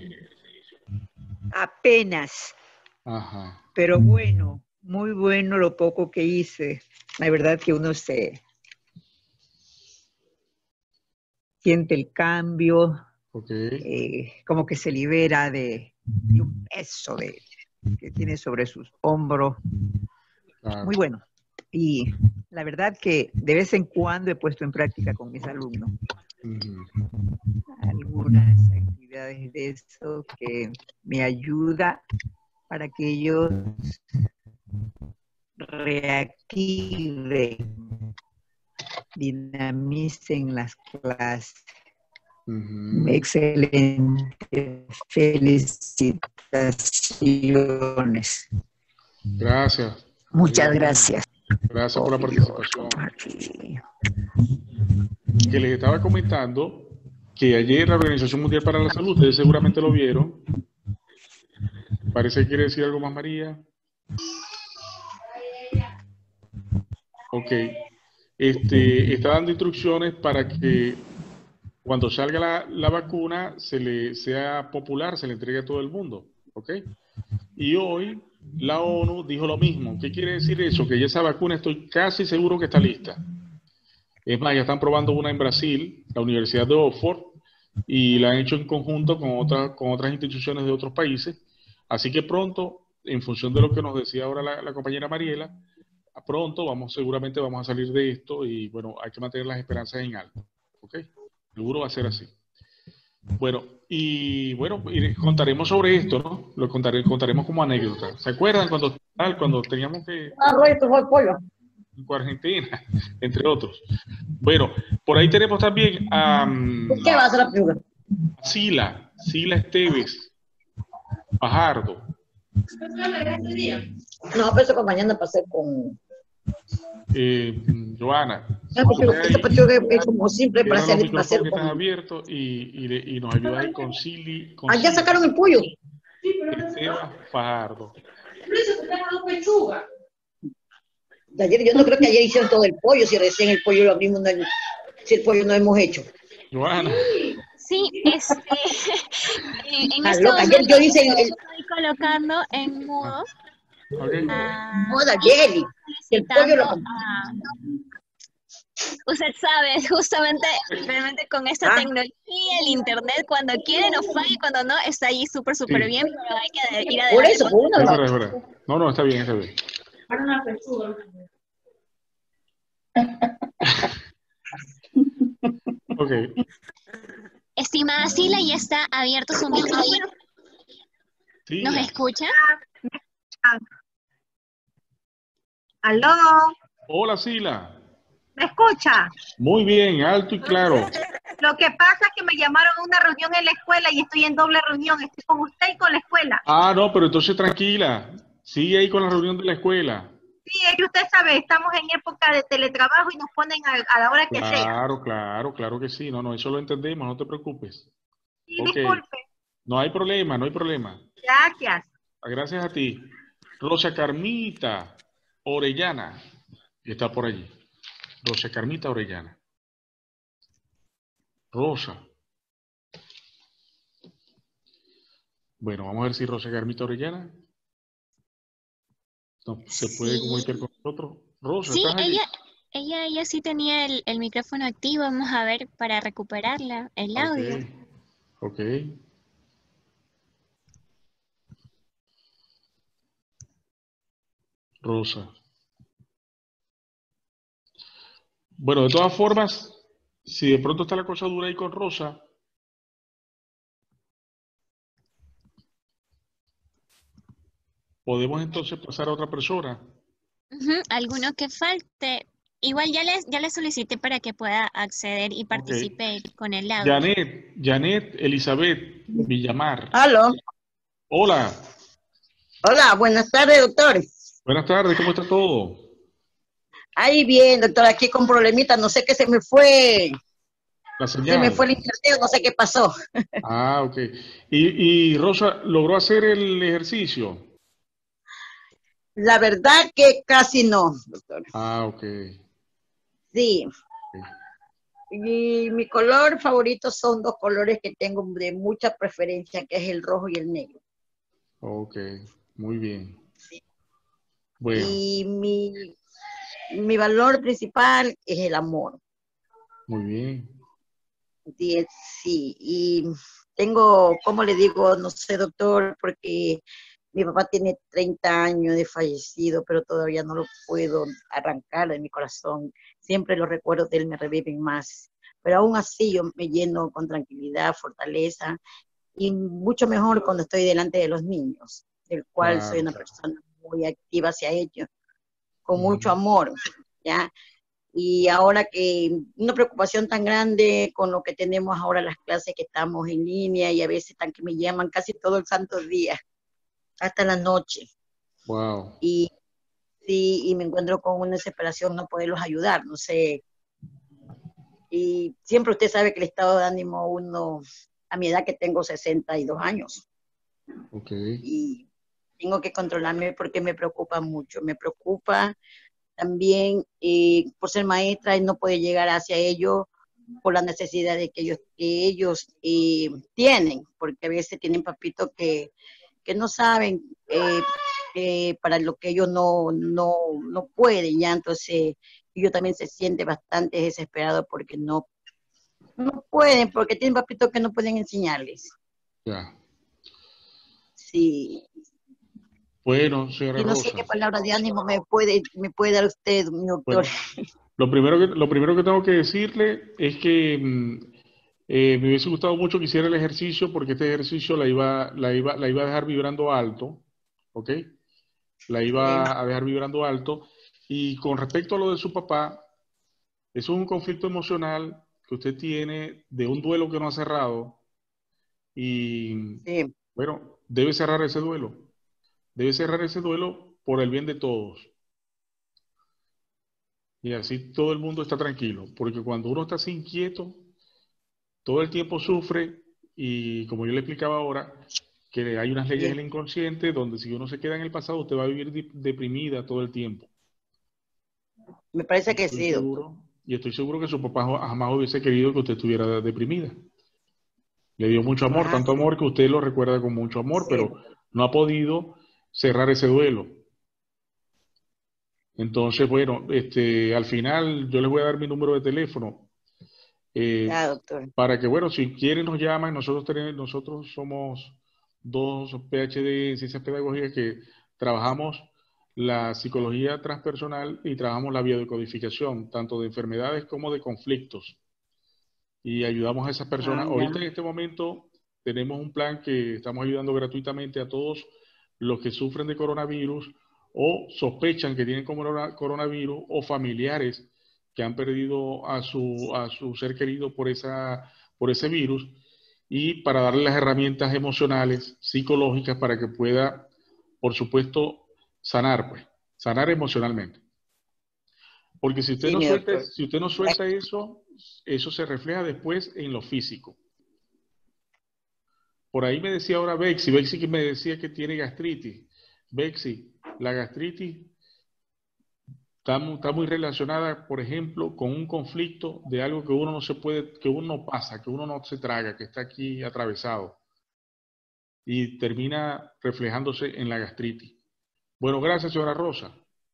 Apenas. Ajá. Pero bueno, muy bueno lo poco que hice. La verdad que uno se siente el cambio, como que se libera de un peso que tiene sobre sus hombros. Claro. Muy bueno. Y la verdad que de vez en cuando he puesto en práctica con mis alumnos algunas actividades de eso que me ayuda para que ellos reactiven, dinamicen las clases. Excelente. Felicitaciones. Gracias. Muchas gracias. Gracias por la participación. Que les estaba comentando que ayer la Organización Mundial para la Salud, ustedes seguramente lo vieron. Parece que quiere decir algo más, María. Ok. Está dando instrucciones para que cuando salga la vacuna sea popular, se le entregue a todo el mundo. ¿Ok? Y hoy la ONU dijo lo mismo. ¿Qué quiere decir eso? Que ya esa vacuna estoy casi seguro que está lista. Es más, ya están probando una en Brasil, la Universidad de Oxford, y la han hecho en conjunto con otras instituciones de otros países. Así que pronto, en función de lo que nos decía ahora la compañera Mariela, pronto seguramente vamos a salir de esto y bueno, hay que mantener las esperanzas en alto. ¿Ok? Seguro va a ser así. Bueno, y contaremos sobre esto, ¿no? Lo contaremos como anécdota. ¿Se acuerdan cuando teníamos que... en Argentina, entre otros. Bueno, por ahí tenemos también a ¿qué va a hacer la piuga? Sila Esteves Fajardo. No, pero eso mañana para hacer con Joana. Esta piuga es como simple para hacer que están abiertos y nos ayudan con Sili. Allá sacaron el pollo. Esteves Fajardo. De ayer, yo no creo que ayer hicieron todo el pollo, si recién el pollo lo abrimos, si el pollo no hemos hecho. Joana. Sí, en este ayer yo hice estoy colocando en mudo. Moda, Jelly. El pollo lo Usted sabe, justamente, realmente con esta tecnología, el internet, cuando quiere nos falla y cuando no, está allí súper bien, pero hay que ir adelante. Por eso, No, está bien. Para una pechuga. Ok. Estimada Sila, ya está abierto su micrófono. ¿Nos escucha? ¿Aló? Hola, Sila. ¿Me escucha? Muy bien, alto y claro. Lo que pasa es que me llamaron a una reunión en la escuela y estoy en doble reunión. Estoy con usted y con la escuela. Ah, no, pero entonces tranquila. Sigue ahí con la reunión de la escuela. Sí, es que usted sabe, estamos en época de teletrabajo y nos ponen a la hora que sea. Claro que sí. No, eso lo entendemos, no te preocupes. Sí, okay. Disculpe. No hay problema. Gracias. Gracias a ti. Rosa Carmita Orellana está por allí. Rosa Carmita Orellana. Rosa. Bueno, vamos a ver si Rosa Carmita Orellana se puede comunicar con nosotros. Rosa, sí, ¿estás allí? ella sí tenía el micrófono activo. Vamos a ver para recuperarla, el audio. Ok. Rosa. Bueno, de todas formas, si de pronto está la cosa dura ahí con Rosa, podemos entonces pasar a otra persona. Alguno que falte. Igual ya le solicité para que pueda acceder y participe con el audio. Janet Elizabeth Villamar. ¿Aló? Hola. Hola, buenas tardes, doctor. Buenas tardes, ¿cómo está todo? Ahí bien, doctor, aquí con problemitas, no sé qué se me fue. La señal. Se me fue el internet, no sé qué pasó. Ah, ok. ¿Y Rosa logró hacer el ejercicio? La verdad que casi no, doctor. Ah, ok. Sí. Y mi color favorito son dos colores que tengo de mucha preferencia, que es el rojo y el negro. Ok, muy bien. Sí. Bueno. Y mi valor principal es el amor. Muy bien. Sí, y tengo, ¿cómo le digo? No sé, doctor, porque mi papá tiene 30 años de fallecido, pero todavía no lo puedo arrancar de mi corazón. Siempre los recuerdos de él me reviven más. Pero aún así yo me lleno con tranquilidad, fortaleza, y mucho mejor cuando estoy delante de los niños, del cual soy una persona muy activa hacia ellos, con mucho amor, ¿ya? Y ahora que una preocupación tan grande con lo que tenemos ahora las clases que estamos en línea y a veces tan que me llaman casi todo el santo día, hasta la noche. Wow. Y sí, y me encuentro con una desesperación no poderlos ayudar, no sé Y siempre usted sabe que el estado de ánimo uno, a mi edad que tengo 62 años. Okay. Y tengo que controlarme porque me preocupa mucho. Me preocupa también por ser maestra y no puede llegar hacia ellos por la necesidad de que ellos tienen, porque a veces tienen papitos que no saben para lo que ellos no pueden, ya entonces ellos también se sienten bastante desesperados porque no pueden, porque tienen papitos que no pueden enseñarles. Ya. Sí. Bueno, señora y no Rosa. sé qué palabra de ánimo me puede dar usted, mi doctor. Bueno, lo primero que tengo que decirle es que me hubiese gustado mucho que hiciera el ejercicio, porque este ejercicio la iba a dejar vibrando alto, ¿ok? La iba a dejar vibrando alto. Y con respecto a lo de su papá, eso es un conflicto emocional que usted tiene de un duelo que no ha cerrado. Y bueno, debe cerrar ese duelo. Debe cerrar ese duelo por el bien de todos. Y así todo el mundo está tranquilo, porque cuando uno está así inquieto, todo el tiempo sufre, y como yo le explicaba ahora, que hay unas leyes del inconsciente donde si uno se queda en el pasado, usted va a vivir deprimida todo el tiempo. Me parece que sí, doctor. Y estoy seguro que su papá jamás hubiese querido que usted estuviera deprimida. Le dio mucho amor, tanto amor que usted lo recuerda con mucho amor, pero no ha podido cerrar ese duelo. Entonces, bueno, al final yo les voy a dar mi número de teléfono. Doctor. Para que, bueno, si quieren nos llaman. Nosotros somos 2 PhD en Ciencias Pedagógicas que trabajamos la psicología transpersonal y trabajamos la biodecodificación, tanto de enfermedades como de conflictos. Y ayudamos a esas personas. Ahorita en este momento tenemos un plan que estamos ayudando gratuitamente a todos los que sufren de coronavirus o sospechan que tienen coronavirus, o familiares que han perdido a su ser querido por ese virus, y para darle las herramientas emocionales, psicológicas, para que pueda, por supuesto, sanar emocionalmente. Porque si usted no suelta eso se refleja después en lo físico. Por ahí me decía ahora Bexy que me decía que tiene gastritis. Bexy, la gastritis está muy relacionada, por ejemplo, con un conflicto de algo que uno no pasa, que uno no se traga, que está aquí atravesado. Y termina reflejándose en la gastritis. Bueno, gracias, señora Rosa.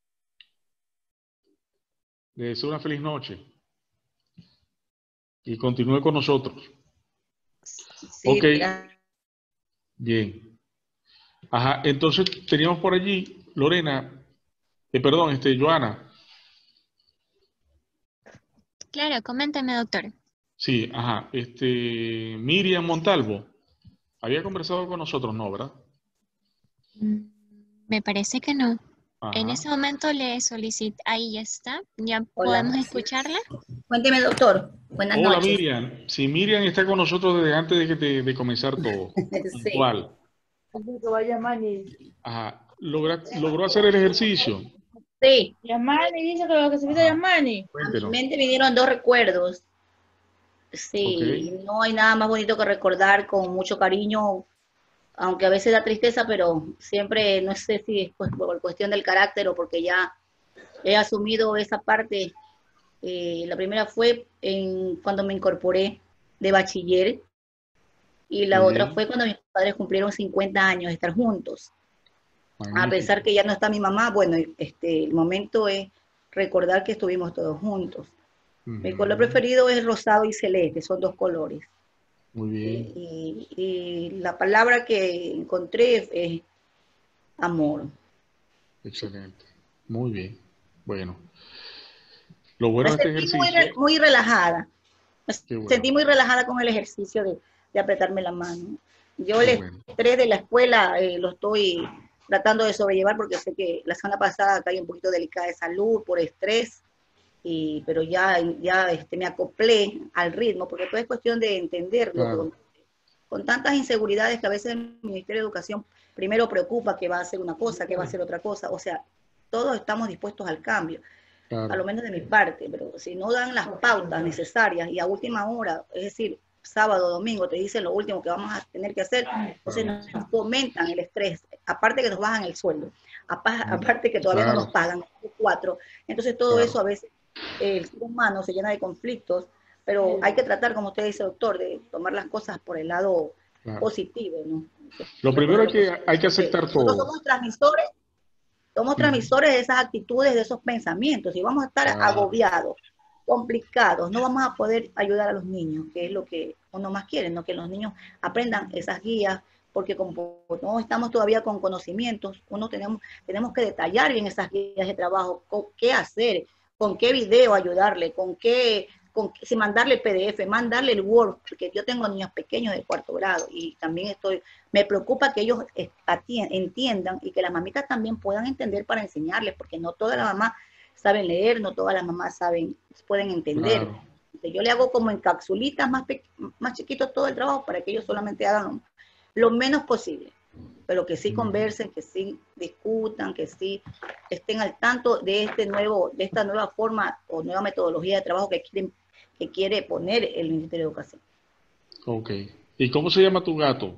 Le deseo una feliz noche. Y continúe con nosotros. Sí, ok. Bien. Ajá, entonces teníamos por allí, Lorena, Joana. Claro, coméntame, doctor. Sí, ajá, Miriam Montalvo. Había conversado con nosotros, ¿no, verdad? Me parece que no. Ajá. En ese momento le solicito, ahí ya está, ya podemos escucharla. Cuénteme, doctor. Buenas noches. Hola, Miriam. Sí, Miriam está con nosotros desde antes de comenzar todo. Sí. ¿Cuál? Ajá. ¿Logró hacer el ejercicio? Sí. Yamani dice que lo que se pide Yamani. A mi mente vinieron 2 recuerdos. Sí, no hay nada más bonito que recordar con mucho cariño, aunque a veces da tristeza, pero siempre, no sé si es por cuestión del carácter o porque ya he asumido esa parte. La primera fue cuando me incorporé de bachiller, y la otra fue cuando mis padres cumplieron 50 años de estar juntos. A pesar que ya no está mi mamá, bueno, el momento es recordar que estuvimos todos juntos. Mi color preferido es rosado y celeste, son 2 colores. Muy bien. Y la palabra que encontré es amor. Excelente. Muy bien. Bueno. Lo bueno de este ejercicio. Muy relajada. Bueno. Sentí muy relajada con el ejercicio de apretarme la mano. Yo el estrés de la escuela lo estoy tratando de sobrellevar, porque sé que la semana pasada caí un poquito delicada de salud por estrés. Pero ya me acoplé al ritmo, porque todo es cuestión de entenderlo. Claro. Con tantas inseguridades que a veces el Ministerio de Educación primero preocupa que va a hacer una cosa, que va a hacer otra cosa. O sea, todos estamos dispuestos al cambio, a lo menos de mi parte, pero si no dan las pautas necesarias y a última hora, es decir, sábado, domingo, te dicen lo último que vamos a tener que hacer, entonces nos fomentan el estrés, aparte que nos bajan el sueldo, aparte que todavía no nos pagan, 4, entonces todo eso a veces el ser humano se llena de conflictos, pero hay que tratar, como usted dice, doctor, de tomar las cosas por el lado positivo, ¿no? Lo primero es que hay que aceptar todo. Nosotros somos transmisores de esas actitudes, de esos pensamientos, y vamos a estar agobiados, complicados, no vamos a poder ayudar a los niños, que es lo que uno más quiere, ¿no? Que los niños aprendan esas guías, porque como no estamos todavía con conocimientos, tenemos que detallar bien esas guías de trabajo, con qué hacer, con qué video ayudarle, si mandarle el PDF, mandarle el Word, porque yo tengo niños pequeños de 4º grado y también me preocupa que ellos entiendan y que las mamitas también puedan entender para enseñarles, porque no todas las mamás saben leer, no todas las mamás pueden entender. Claro. Yo le hago como en capsulitas más chiquitos todo el trabajo para que ellos solamente hagan lo menos posible, pero que sí conversen, que sí discutan, que sí estén al tanto de esta nueva forma o nueva metodología de trabajo que quiere poner el Ministerio de Educación. Ok. ¿Y cómo se llama tu gato?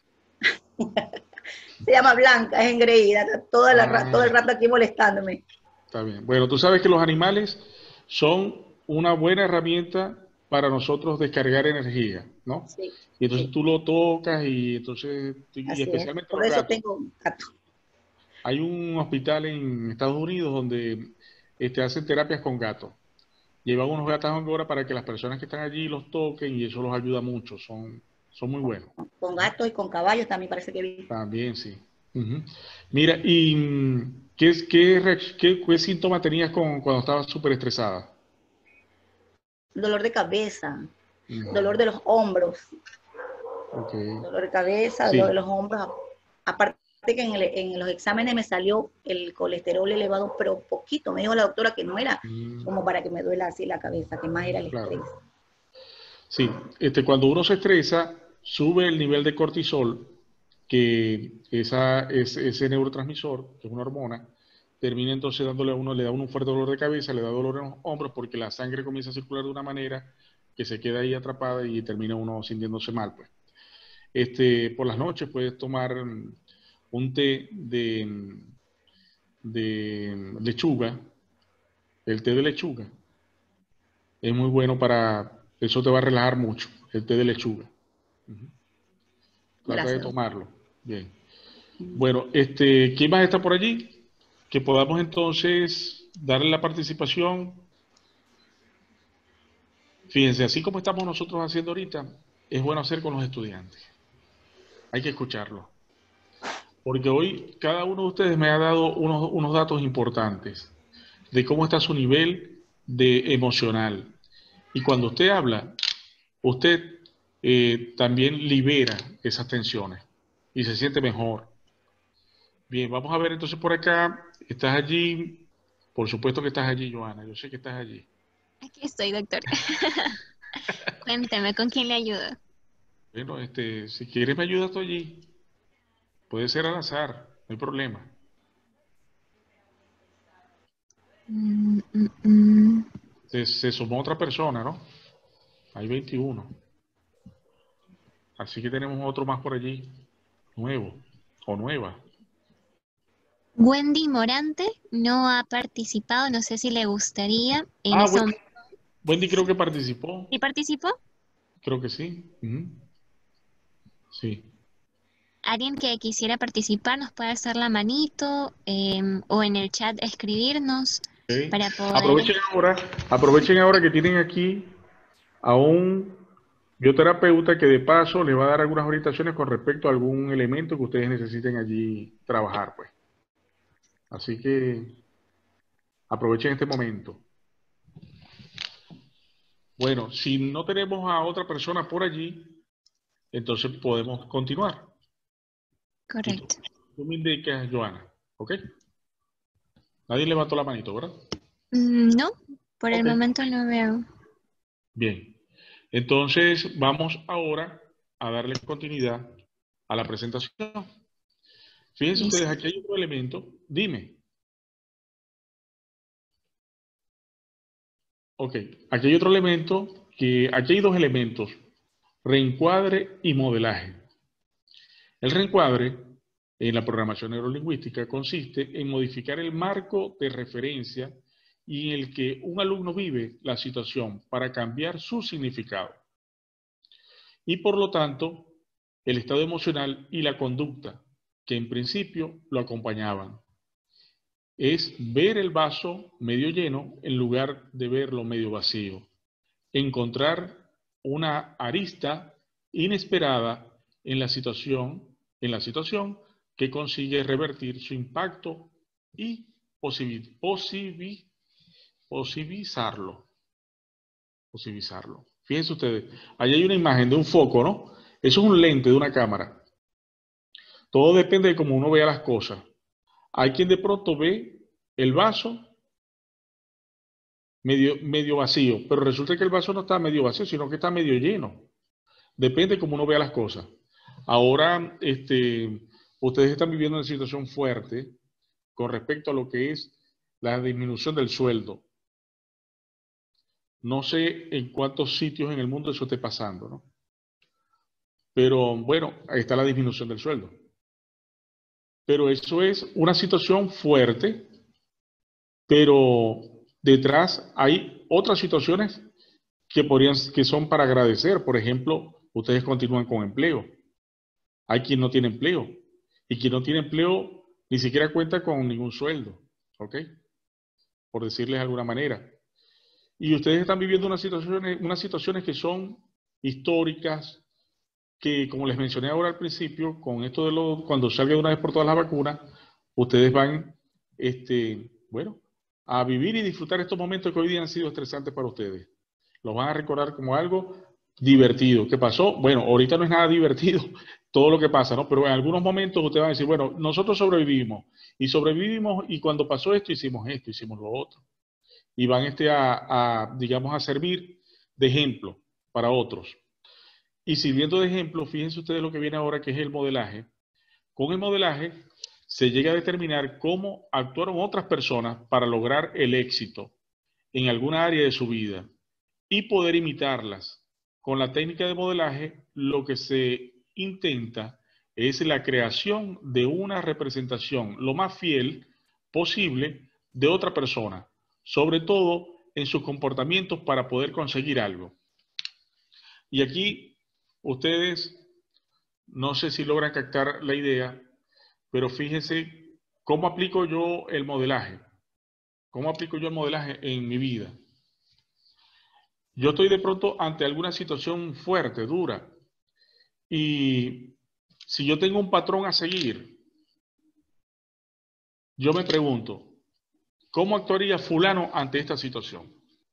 Se llama Blanca, es engreída, está todo el rato aquí molestándome. Está bien. Bueno, tú sabes que los animales son una buena herramienta para nosotros descargar energía, ¿no? Sí. Y entonces tú lo tocas y entonces, y especialmente por eso tengo un gato. Hay un hospital en Estados Unidos donde hacen terapias con gatos. Llevan unos gatos ahora para que las personas que están allí los toquen y eso los ayuda mucho, son muy buenos. Con gatos y con caballos también parece que vi. También, sí. Mira, ¿y qué síntoma tenías cuando estabas súper estresada? Dolor de cabeza, dolor de los hombros. Dolor de cabeza, dolor de los hombros. Aparte que en los exámenes me salió el colesterol elevado, pero poquito. Me dijo la doctora que no era como para que me duela así la cabeza, que más era el estrés. Sí, cuando uno se estresa, sube el nivel de cortisol, que ese neurotransmisor, que es una hormona, termina entonces dándole a uno, le da un fuerte dolor de cabeza, le da dolor en los hombros, porque la sangre comienza a circular de una manera que se queda ahí atrapada y termina uno sintiéndose mal, pues. Por las noches puedes tomar un té de lechuga, el té de lechuga. Es muy bueno eso te va a relajar mucho, el té de lechuga. Trata de tomarlo. Bien. Bueno, ¿quién más está por allí? Que podamos entonces darle la participación. Fíjense, así como estamos nosotros haciendo ahorita, es bueno hacer con los estudiantes. Hay que escucharlo. Porque hoy cada uno de ustedes me ha dado unos datos importantes de cómo está su nivel emocional. Y cuando usted habla, usted también libera esas tensiones y se siente mejor. Bien, vamos a ver entonces por acá. ¿Estás allí? Por supuesto que estás allí, Joana. Yo sé que estás allí. Aquí estoy, doctor. Cuéntame, ¿con quién le ayudo? Bueno, si quieres me ayudas tú allí. Puede ser al azar, no hay problema. Se sumó otra persona, ¿no? Hay 21. Así que tenemos otro más por allí. Nuevo o nueva. Wendy Morante no ha participado, no sé si le gustaría. Wendy creo que participó. ¿Y participó? Creo que sí. Sí. Alguien que quisiera participar nos puede hacer la manito o en el chat escribirnos para poder... Aprovechen ahora que tienen aquí a un bioterapeuta que de paso les va a dar algunas orientaciones con respecto a algún elemento que ustedes necesiten allí trabajar, pues. Así que aprovechen este momento. Bueno, si no tenemos a otra persona por allí, entonces podemos continuar. Correcto. Tú me indicas, Joana, ¿ok? Nadie levantó la manito, ¿verdad? No, por el momento no veo. Bien. Entonces, vamos ahora a darle continuidad a la presentación. Fíjense ustedes, aquí hay otro elemento. Dime. Ok, aquí hay otro elemento, aquí hay dos elementos, reencuadre y modelaje. El reencuadre en la programación neurolingüística consiste en modificar el marco de referencia y en el que un alumno vive la situación para cambiar su significado. Y por lo tanto, el estado emocional y la conducta que en principio lo acompañaban. Es ver el vaso medio lleno en lugar de verlo medio vacío. Encontrar una arista inesperada en la situación que consigue revertir su impacto y posibilizarlo. Fíjense ustedes, ahí hay una imagen de un foco, ¿no? Eso es un lente de una cámara. Todo depende de cómo uno vea las cosas. Hay quien de pronto ve el vaso medio vacío, pero resulta que el vaso no está medio vacío, sino que está medio lleno. Depende de cómo uno vea las cosas. Ahora, ustedes están viviendo una situación fuerte con respecto a lo que es la disminución del sueldo. No sé en cuántos sitios en el mundo eso esté pasando, ¿no? Pero bueno, ahí está la disminución del sueldo. Pero eso es una situación fuerte, pero detrás hay otras situaciones que son para agradecer. Por ejemplo, ustedes continúan con empleo. Hay quien no tiene empleo. Y quien no tiene empleo ni siquiera cuenta con ningún sueldo. ¿Ok? Por decirles de alguna manera. Y ustedes están viviendo unas situaciones que son históricas, que como les mencioné ahora al principio, con esto de cuando salga de una vez por todas las vacunas, ustedes van, bueno, a vivir y disfrutar estos momentos que hoy día han sido estresantes para ustedes. Los van a recordar como algo divertido. ¿Qué pasó? Bueno, ahorita no es nada divertido todo lo que pasa, ¿no? Pero en algunos momentos ustedes van a decir, bueno, nosotros sobrevivimos y cuando pasó esto, hicimos lo otro. Y van digamos, a servir de ejemplo para otros. Y sirviendo de ejemplo, fíjense ustedes lo que viene ahora, que es el modelaje. Con el modelaje se llega a determinar cómo actuaron otras personas para lograr el éxito en alguna área de su vida y poder imitarlas. Con la técnica de modelaje, lo que se intenta es la creación de una representación lo más fiel posible de otra persona, sobre todo en sus comportamientos para poder conseguir algo. Y aquí ustedes, no sé si logran captar la idea, pero fíjense cómo aplico yo el modelaje. ¿Cómo aplico yo el modelaje en mi vida? Yo estoy de pronto ante alguna situación fuerte, dura, y si yo tengo un patrón a seguir, yo me pregunto, ¿cómo actuaría fulano ante esta situación?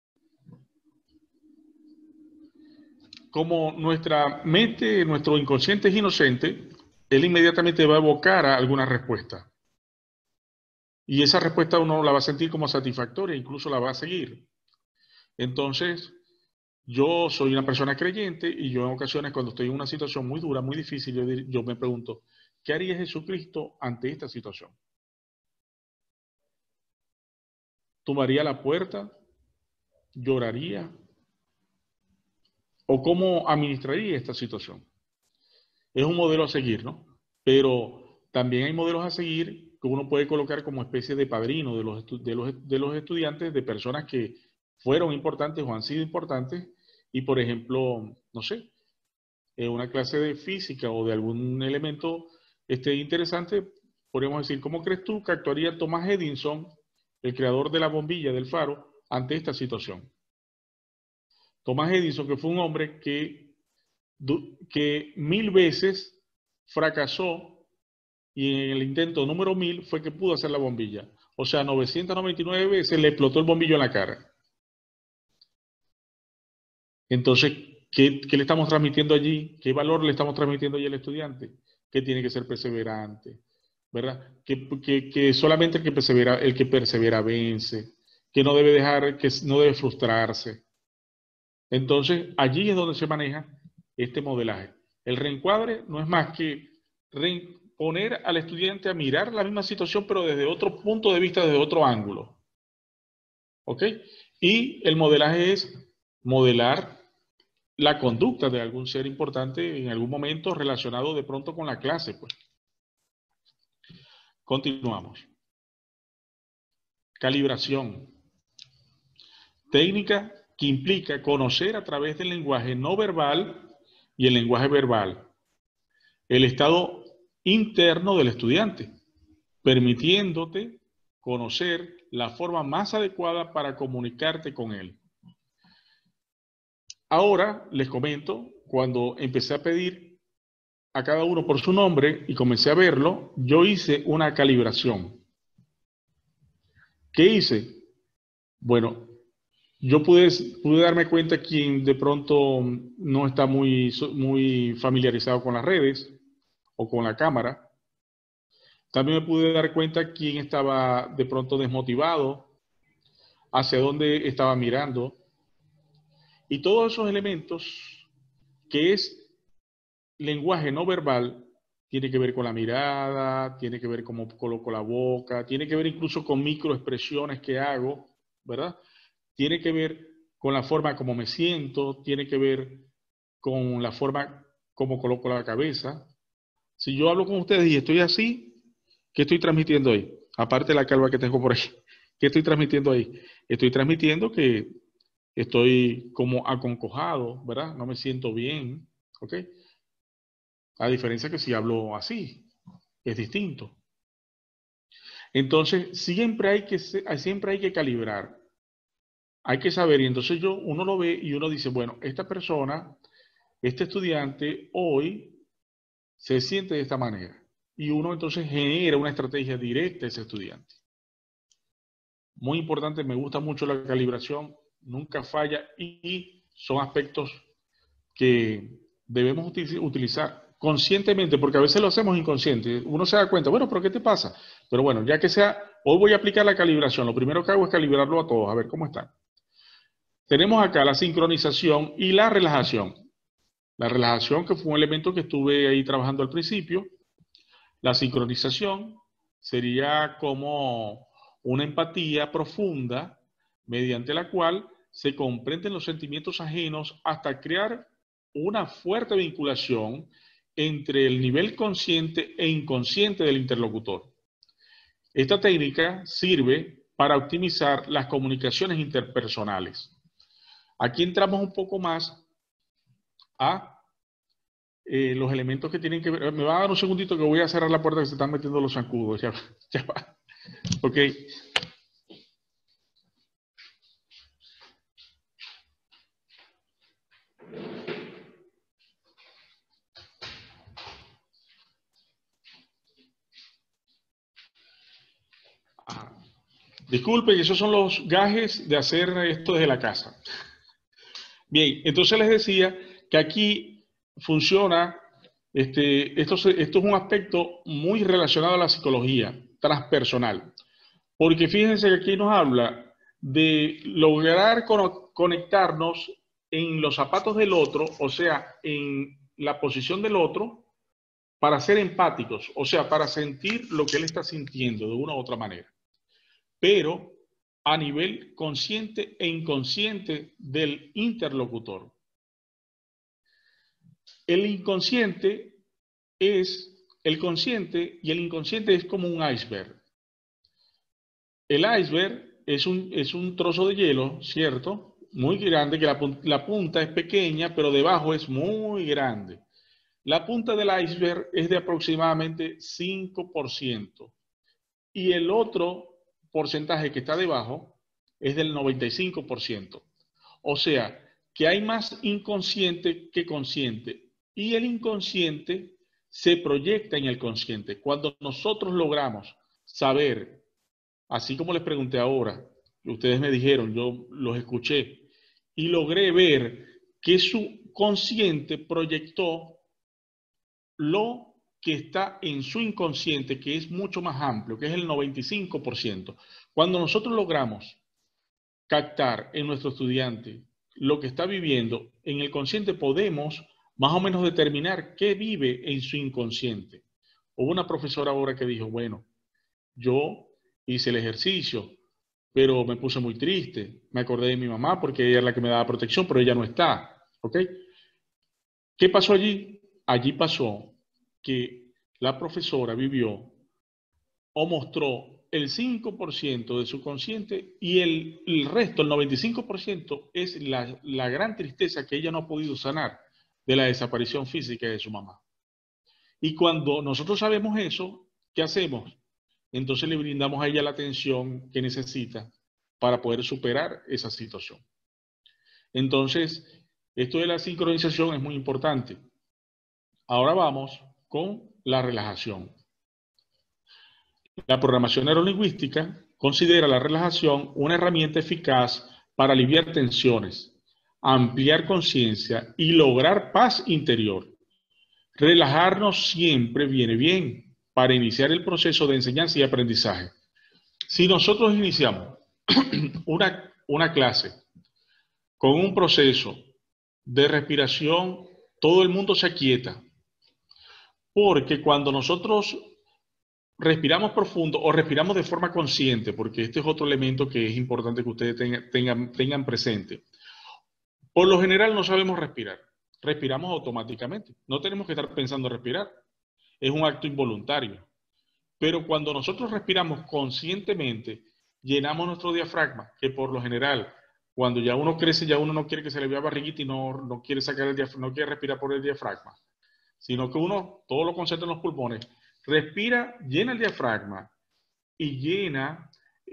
Como nuestra mente, nuestro inconsciente es inocente, él inmediatamente va a evocar a alguna respuesta. Y esa respuesta uno la va a sentir como satisfactoria, incluso la va a seguir. Entonces, yo soy una persona creyente y yo en ocasiones cuando estoy en una situación muy dura, muy difícil, yo me pregunto, ¿qué haría Jesucristo ante esta situación? ¿Tomaría la puerta? ¿Lloraría? ¿O cómo administraría esta situación? Es un modelo a seguir, ¿no? Pero también hay modelos a seguir que uno puede colocar como especie de padrino de los estudiantes, de personas que fueron importantes o han sido importantes, y por ejemplo, no sé, en una clase de física o de algún elemento interesante, podríamos decir, ¿cómo crees tú que actuaría Thomas Edison, el creador de la bombilla del faro, ante esta situación? Thomas Edison, que fue un hombre que 1000 veces fracasó y en el intento número 1000 fue que pudo hacer la bombilla. O sea, 999 veces le explotó el bombillo en la cara. Entonces, ¿qué le estamos transmitiendo allí? ¿Qué valor le estamos transmitiendo allí al estudiante? Que tiene que ser perseverante, ¿verdad? Que solamente el que persevera vence, que no debe frustrarse. Entonces, allí es donde se maneja este modelaje. El reencuadre no es más que poner al estudiante a mirar la misma situación, pero desde otro punto de vista, desde otro ángulo. ¿Ok? Y el modelaje es modelar la conducta de algún ser importante en algún momento relacionado de pronto con la clase, pues. Continuamos. Calibración. Técnica que implica conocer a través del lenguaje no verbal y el lenguaje verbal el estado interno del estudiante, permitiéndote conocer la forma más adecuada para comunicarte con él. Ahora les comento, cuando empecé a pedir a cada uno por su nombre y comencé a verlo, yo hice una calibración. ¿Qué hice? Bueno, yo pude darme cuenta quien de pronto no está muy familiarizado con las redes o con la cámara. También me pude dar cuenta quién estaba de pronto desmotivado, hacia dónde estaba mirando. Y todos esos elementos que es lenguaje no verbal, tiene que ver con la mirada, tiene que ver cómo coloco la boca, tiene que ver incluso con microexpresiones que hago, ¿verdad? Tiene que ver con la forma como me siento, tiene que ver con la forma como coloco la cabeza. Si yo hablo con ustedes y estoy así, ¿qué estoy transmitiendo ahí? Aparte de la calva que tengo por ahí. ¿Qué estoy transmitiendo ahí? Estoy transmitiendo que estoy como aconcojado, ¿verdad? No me siento bien, ¿ok? A diferencia que si hablo así, es distinto. Entonces, siempre hay que calibrar. Hay que saber, y entonces uno lo ve y uno dice, bueno, esta persona, este estudiante, hoy se siente de esta manera. Y uno entonces genera una estrategia directa a ese estudiante. Muy importante, me gusta mucho la calibración, nunca falla y son aspectos que debemos utilizar conscientemente, porque a veces lo hacemos inconsciente. Uno se da cuenta, bueno, pero ¿qué te pasa? Pero bueno, ya que sea, hoy voy a aplicar la calibración. Lo primero que hago es calibrarlo a todos, a ver cómo están. Tenemos acá la sincronización y la relajación. La relajación, que fue un elemento que estuve ahí trabajando al principio. La sincronización sería como una empatía profunda mediante la cual se comprenden los sentimientos ajenos hasta crear una fuerte vinculación entre el nivel consciente e inconsciente del interlocutor. Esta técnica sirve para optimizar las comunicaciones interpersonales. Aquí entramos un poco más a los elementos que tienen que ver. Me va a dar un segundito que voy a cerrar la puerta que se están metiendo los zancudos. Ya va. Ok. Disculpen, esos son los gajes de hacer esto desde la casa. Bien, entonces les decía que aquí funciona, esto es un aspecto muy relacionado a la psicología transpersonal. Porque fíjense que aquí nos habla de lograr conectarnos en los zapatos del otro, o sea, en la posición del otro, para ser empáticos, o sea, para sentir lo que él está sintiendo de una u otra manera. Pero a nivel consciente e inconsciente del interlocutor. El consciente y el inconsciente es como un iceberg. El iceberg es un trozo de hielo, ¿cierto? Muy grande, que la punta es pequeña, pero debajo es muy grande. La punta del iceberg es de aproximadamente 5%. Y el otro porcentaje que está debajo es del 95%. O sea, que hay más inconsciente que consciente. Y el inconsciente se proyecta en el consciente. Cuando nosotros logramos saber, así como les pregunté ahora, ustedes me dijeron, yo los escuché, y logré ver que su consciente proyectó lo que está en su inconsciente, que es mucho más amplio, que es el 95%. Cuando nosotros logramos captar en nuestro estudiante lo que está viviendo, en el consciente podemos más o menos determinar qué vive en su inconsciente. Hubo una profesora ahora que dijo, bueno, yo hice el ejercicio, pero me puse muy triste. Me acordé de mi mamá porque ella es la que me daba protección, pero ella no está. ¿Ok? ¿Qué pasó allí? Allí pasó que la profesora vivió o mostró el 5% de su consciente y el resto, el 95%, es la gran tristeza que ella no ha podido sanar de la desaparición física de su mamá. Y cuando nosotros sabemos eso, ¿qué hacemos? Entonces le brindamos a ella la atención que necesita para poder superar esa situación. Entonces, esto de la sincronización es muy importante. Ahora vamos con la relajación. La programación neurolingüística considera la relajación una herramienta eficaz para aliviar tensiones, ampliar conciencia y lograr paz interior. Relajarnos siempre viene bien para iniciar el proceso de enseñanza y aprendizaje. Si nosotros iniciamos una clase con un proceso de respiración, todo el mundo se aquieta. Porque cuando nosotros respiramos profundo o respiramos de forma consciente, porque este es otro elemento que es importante que ustedes tengan presente. Por lo general no sabemos respirar. Respiramos automáticamente. No tenemos que estar pensando en respirar. Es un acto involuntario. Pero cuando nosotros respiramos conscientemente, llenamos nuestro diafragma, que por lo general, cuando ya uno crece, ya uno no quiere que se le vea barriguita y no quiere sacar el diafragma, no quiere respirar por el diafragma, sino que uno todo lo concentra en los pulmones. Respira, llena el diafragma y llena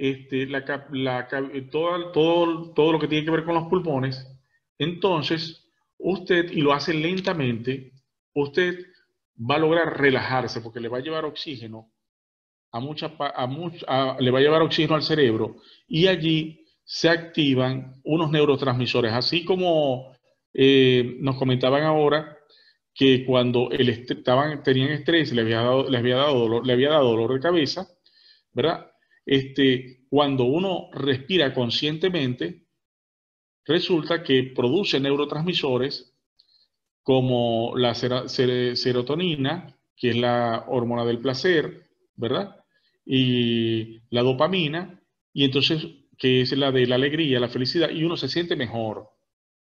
todo lo que tiene que ver con los pulmones. Entonces, usted, y lo hace lentamente, usted va a lograr relajarse porque le va a llevar oxígeno le va a llevar oxígeno al cerebro y allí se activan unos neurotransmisores, así como nos comentaban ahora que cuando tenían estrés, le había dado dolor de cabeza, ¿verdad? Cuando uno respira conscientemente, resulta que produce neurotransmisores como la serotonina, que es la hormona del placer, ¿verdad? Y la dopamina, y entonces, que es la de la alegría, la felicidad, y uno se siente mejor.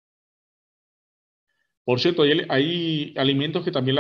Por cierto, hay alimentos que también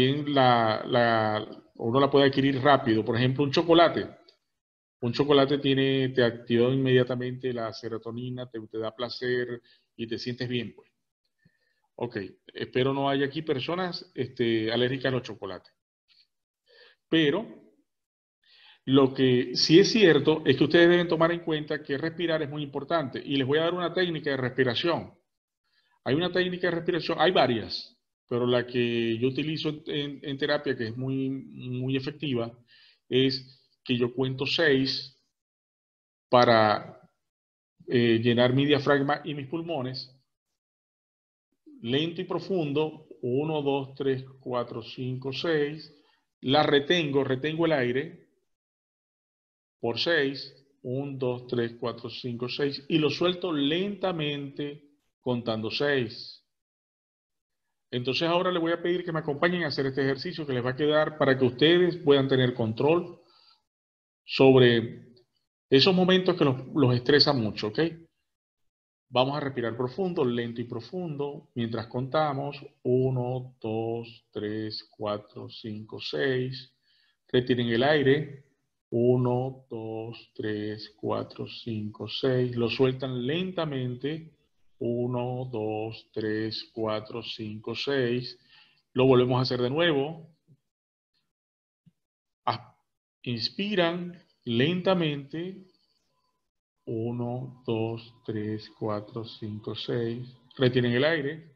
uno la puede adquirir rápido. Por ejemplo, un chocolate. Un chocolate te activa inmediatamente la serotonina, te da placer y te sientes bien, pues. Ok, espero no haya aquí personas alérgicas a los chocolates. Pero lo que sí es cierto es que ustedes deben tomar en cuenta que respirar es muy importante. Y les voy a dar una técnica de respiración. Hay una técnica de respiración, hay varias, pero la que yo utilizo en terapia, que es muy, muy efectiva, es que yo cuento 6 para llenar mi diafragma y mis pulmones. Lento y profundo, 1, 2, 3, 4, 5, 6. La retengo el aire por 6. 1, 2, 3, 4, 5, 6. Y lo suelto lentamente contando 6. Entonces ahora les voy a pedir que me acompañen a hacer este ejercicio que les va a quedar para que ustedes puedan tener control sobre esos momentos que los estresan mucho, ¿ok? Vamos a respirar profundo, lento y profundo, mientras contamos 1, 2, 3, 4, 5, 6. Retiren el aire. 1, 2, 3, 4, 5, 6. Lo sueltan lentamente. 1, 2, 3, 4, 5, 6. Lo volvemos a hacer de nuevo. Inspiran lentamente. 1, 2, 3, 4, 5, 6. Retienen el aire.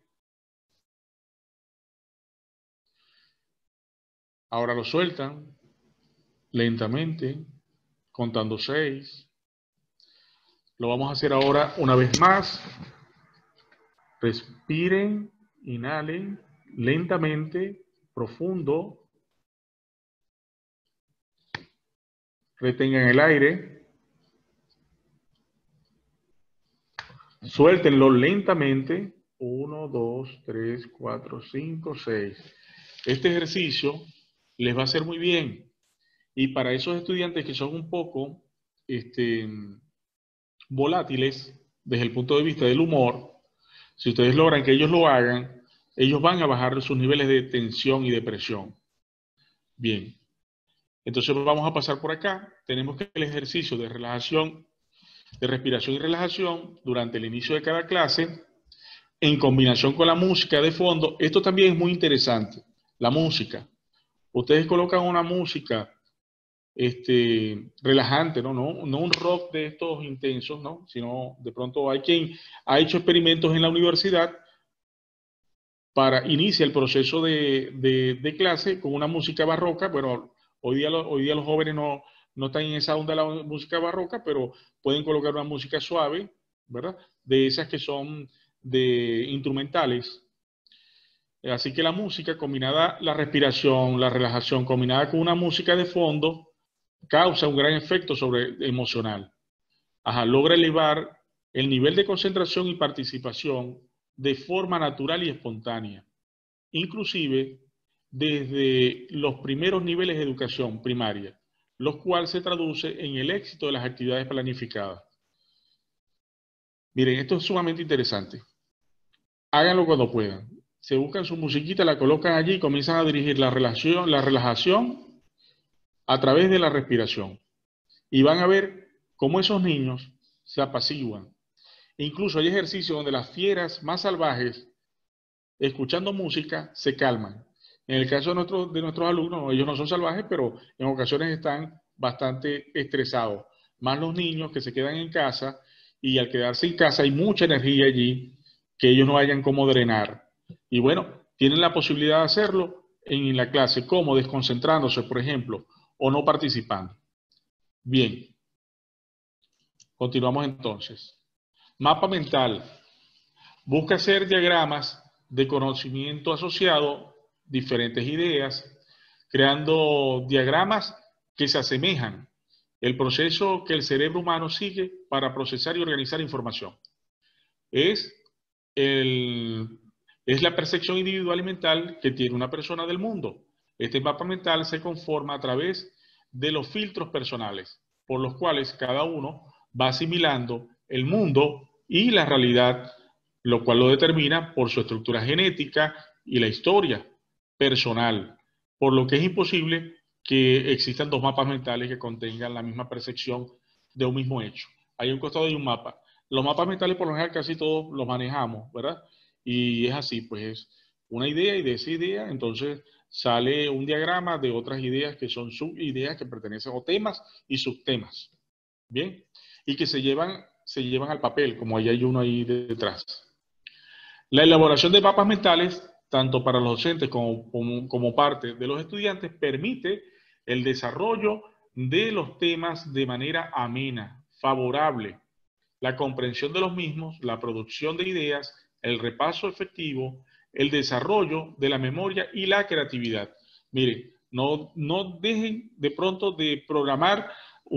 Ahora lo sueltan lentamente, contando 6. Lo vamos a hacer ahora una vez más. Respiren, inhalen lentamente, profundo. Retengan el aire. Suéltenlo lentamente. 1, 2, 3, 4, 5, 6. Este ejercicio les va a hacer muy bien. Y para esos estudiantes que son un poco volátiles desde el punto de vista del humor, si ustedes logran que ellos lo hagan, ellos van a bajar sus niveles de tensión y de presión. Bien. Entonces vamos a pasar por acá. Tenemos que el ejercicio de relajación, de respiración y relajación durante el inicio de cada clase, en combinación con la música de fondo. Esto también es muy interesante, la música. Ustedes colocan una música relajante, no un rock de estos intensos, ¿no? Sino de pronto hay quien ha hecho experimentos en la universidad para iniciar el proceso de clase con una música barroca. Bueno, hoy día los jóvenes no están en esa onda de la música barroca, pero pueden colocar una música suave, ¿verdad? De esas que son de instrumentales. Así que la música combinada, la respiración, la relajación, combinada con una música de fondo, causa un gran efecto emocional. Logra elevar el nivel de concentración y participación de forma natural y espontánea, inclusive desde los primeros niveles de educación primaria, lo cual se traduce en el éxito de las actividades planificadas. Miren, esto es sumamente interesante. Háganlo cuando puedan. Se buscan su musiquita, la colocan allí y comienzan a dirigir la relajación a través de la respiración. Y van a ver cómo esos niños se apaciguan. Incluso hay ejercicios donde las fieras más salvajes, escuchando música, se calman. En el caso de nuestros alumnos, ellos no son salvajes, pero en ocasiones están bastante estresados. Más los niños que se quedan en casa, y al quedarse en casa hay mucha energía allí que ellos no hayan cómo drenar. Y bueno, tienen la posibilidad de hacerlo en la clase, como desconcentrándose, por ejemplo, o no participando. Bien. Continuamos entonces. Mapa mental. Busca hacer diagramas de conocimiento asociado, diferentes ideas, creando diagramas que se asemejan. El proceso que el cerebro humano sigue para procesar y organizar información. Es la percepción individual y mental que tiene una persona del mundo. Este mapa mental se conforma a través de los filtros personales, por los cuales cada uno va asimilando el mundo y la realidad, lo cual lo determina por su estructura genética y la historia personal, por lo que es imposible que existan dos mapas mentales que contengan la misma percepción de un mismo hecho. Hay un costado y un mapa. Los mapas mentales por lo general casi todos los manejamos, ¿verdad? Y es así, pues es una idea y de esa idea entonces sale un diagrama de otras ideas que son subideas que pertenecen a temas y subtemas. Bien, y que se llevan al papel, como ahí hay uno ahí detrás. La elaboración de mapas mentales, tanto para los docentes como parte de los estudiantes, permite el desarrollo de los temas de manera amena, favorable, la comprensión de los mismos, la producción de ideas, el repaso efectivo, el desarrollo de la memoria y la creatividad. Miren, no dejen de pronto de programar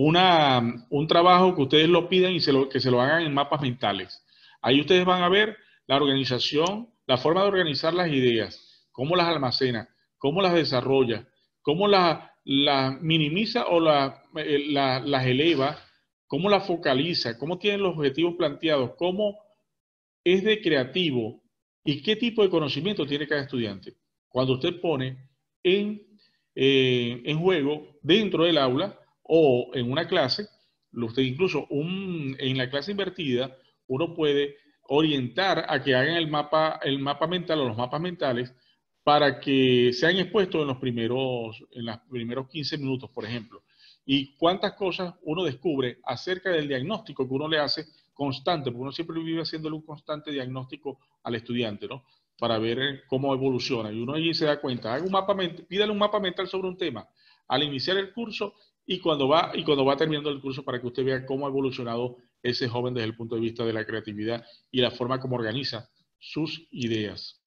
un trabajo que ustedes lo pidan y que se lo hagan en mapas mentales. Ahí ustedes van a ver la organización, la forma de organizar las ideas, cómo las almacena, cómo las desarrolla, cómo las minimiza o las eleva, cómo las focaliza, cómo tienen los objetivos planteados, cómo es de creativo y qué tipo de conocimiento tiene cada estudiante. Cuando usted pone en juego dentro del aula o en una clase, usted incluso en la clase invertida, uno puede orientar a que hagan el mapa mental o los mapas mentales para que sean expuestos en los primeros 15 minutos, por ejemplo. Y cuántas cosas uno descubre acerca del diagnóstico que uno le hace constante, porque uno siempre vive haciéndole un constante diagnóstico al estudiante, ¿no? Para ver cómo evoluciona. Y uno allí se da cuenta, pídale un mapa mental sobre un tema al iniciar el curso y cuando va terminando el curso, para que usted vea cómo ha evolucionado ese joven desde el punto de vista de la creatividad y la forma como organiza sus ideas.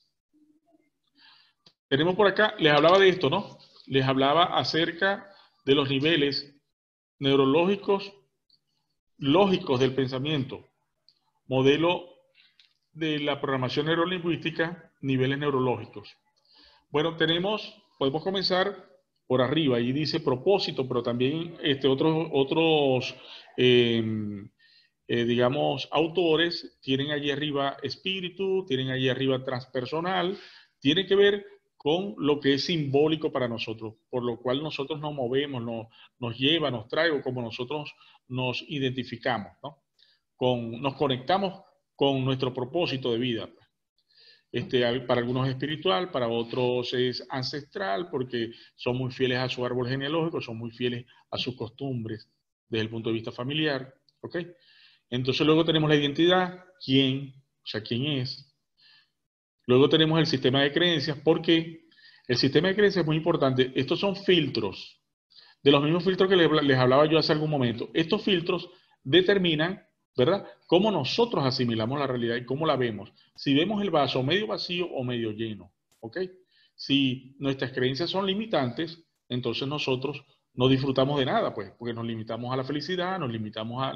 Tenemos por acá, les hablaba de esto, ¿no? Les hablaba acerca de los niveles neurológicos, lógicos del pensamiento, modelo de la programación neurolingüística, niveles neurológicos. Bueno, podemos comenzar por arriba, ahí dice propósito, pero también otros digamos, autores, tienen allí arriba espíritu, tienen allí arriba transpersonal, tiene que ver con lo que es simbólico para nosotros, por lo cual nosotros nos movemos, nos lleva, nos trae, o como nosotros nos identificamos, ¿no? Nos conectamos con nuestro propósito de vida. Para algunos es espiritual, para otros es ancestral, porque son muy fieles a su árbol genealógico, son muy fieles a sus costumbres desde el punto de vista familiar, ¿ok? Entonces luego tenemos la identidad, quién es. Luego tenemos el sistema de creencias, porque el sistema de creencias es muy importante. Estos son filtros, de los mismos filtros que les hablaba yo hace algún momento. Estos filtros determinan, ¿verdad?, cómo nosotros asimilamos la realidad y cómo la vemos. Si vemos el vaso medio vacío o medio lleno, ¿ok? Si nuestras creencias son limitantes, entonces nosotros no disfrutamos de nada, pues, porque nos limitamos a la felicidad, nos limitamos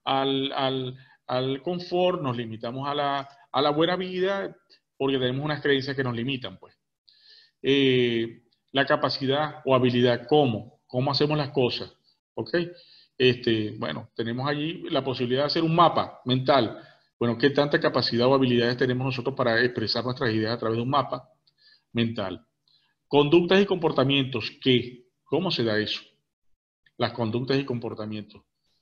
al confort, nos limitamos a la buena vida, porque tenemos unas creencias que nos limitan, pues. La capacidad o habilidad, ¿cómo hacemos las cosas? ¿Ok? Bueno, tenemos allí la posibilidad de hacer un mapa mental. Bueno, ¿qué tanta capacidad o habilidades tenemos nosotros para expresar nuestras ideas a través de un mapa mental? Conductas y comportamientos, ¿qué? ¿Cómo se da eso? Las conductas y comportamientos.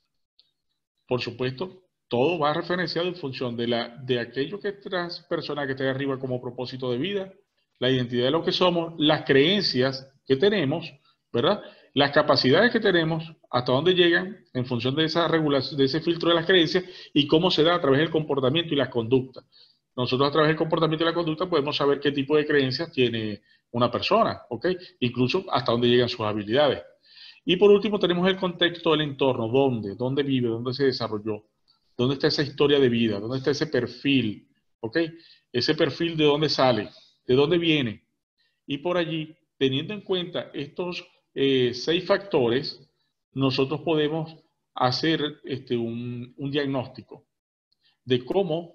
Por supuesto, todo va referenciado en función de aquello que es persona que está de arriba como propósito de vida, la identidad de lo que somos, las creencias que tenemos, ¿verdad? Las capacidades que tenemos, hasta dónde llegan en función de esa regulación, de ese filtro de las creencias, y cómo se da a través del comportamiento y las conductas. Nosotros a través del comportamiento y la conducta podemos saber qué tipo de creencias tiene una persona, ¿ok? Incluso hasta dónde llegan sus habilidades. Y por último tenemos el contexto del entorno, dónde vive, dónde se desarrolló, dónde está esa historia de vida, dónde está ese perfil, ¿ok? Ese perfil de dónde sale, de dónde viene. Y por allí, teniendo en cuenta estos 6 factores, nosotros podemos hacer un diagnóstico de cómo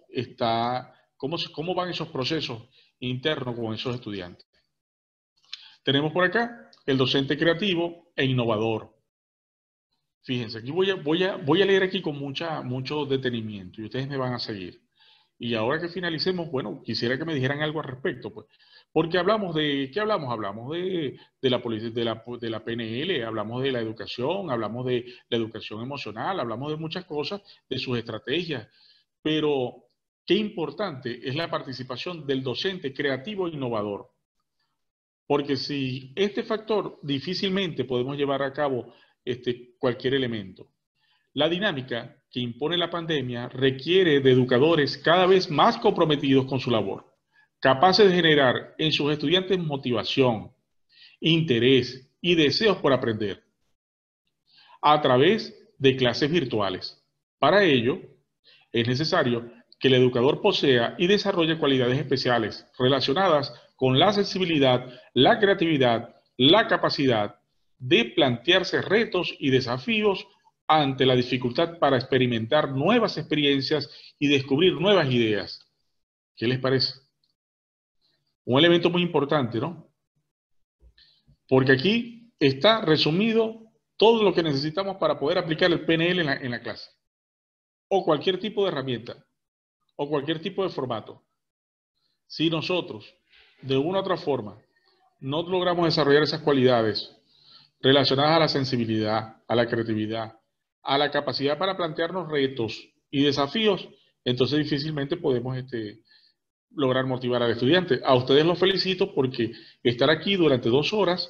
van esos procesos internos con esos estudiantes. Tenemos por acá el docente creativo e innovador. Fíjense, aquí voy a leer aquí con mucho detenimiento y ustedes me van a seguir. Y ahora que finalicemos, bueno, quisiera que me dijeran algo al respecto, pues. Porque hablamos de, ¿qué hablamos? Hablamos de la PNL, hablamos de la educación, hablamos de la educación emocional, hablamos de muchas cosas, de sus estrategias. Pero qué importante es la participación del docente creativo e innovador. Porque si este factor difícilmente podemos llevar a cabo cualquier elemento. La dinámica que impone la pandemia requiere de educadores cada vez más comprometidos con su labor, capaces de generar en sus estudiantes motivación, interés y deseos por aprender, a través de clases virtuales. Para ello, es necesario que el educador posea y desarrolle cualidades especiales relacionadas con la sensibilidad, la creatividad, la capacidad de plantearse retos y desafíos ante la dificultad para experimentar nuevas experiencias y descubrir nuevas ideas. ¿Qué les parece? Un elemento muy importante, ¿no? Porque aquí está resumido todo lo que necesitamos para poder aplicar el PNL en la clase. O cualquier tipo de herramienta, o cualquier tipo de formato. Si nosotros, de una u otra forma, no logramos desarrollar esas cualidades relacionadas a la sensibilidad, a la creatividad, a la capacidad para plantearnos retos y desafíos, entonces difícilmente podemos lograr motivar al estudiante. A ustedes los felicito porque estar aquí durante 2 horas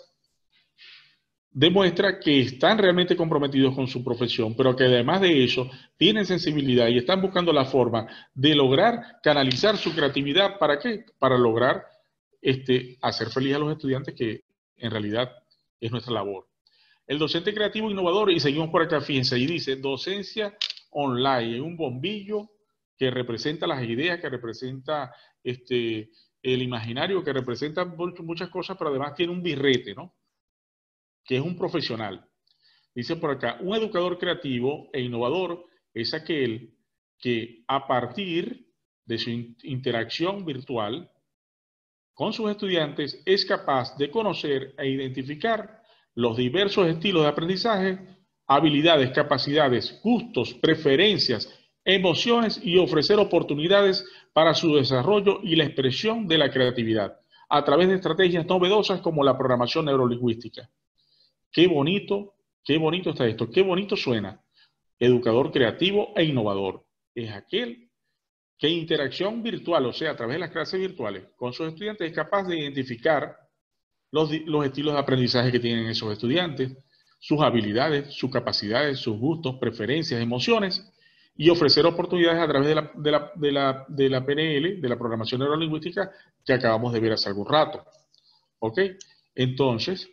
demuestra que están realmente comprometidos con su profesión, pero que además de eso tienen sensibilidad y están buscando la forma de lograr canalizar su creatividad. ¿Para qué? Para lograr hacer feliz a los estudiantes, que en realidad es nuestra labor. El docente creativo innovador, y seguimos por acá, fíjense, y dice docencia online, un bombillo que representa las ideas, que representa el imaginario, que representa muchas cosas, pero además tiene un birrete, ¿no? Que es un profesional. Dice por acá, un educador creativo e innovador es aquel que a partir de su interacción virtual con sus estudiantes es capaz de conocer e identificar los diversos estilos de aprendizaje, habilidades, capacidades, gustos, preferencias emociones y ofrecer oportunidades para su desarrollo y la expresión de la creatividad a través de estrategias novedosas como la programación neurolingüística. Qué bonito está esto, qué bonito suena. Educador creativo e innovador. Es aquel que interacción virtual, o sea, a través de las clases virtuales con sus estudiantes, es capaz de identificar los estilos de aprendizaje que tienen esos estudiantes, sus habilidades, sus capacidades, sus gustos, preferencias, emociones, y ofrecer oportunidades a través de la PNL, de la programación neurolingüística, que acabamos de ver hace algún rato. ¿Ok? Entonces,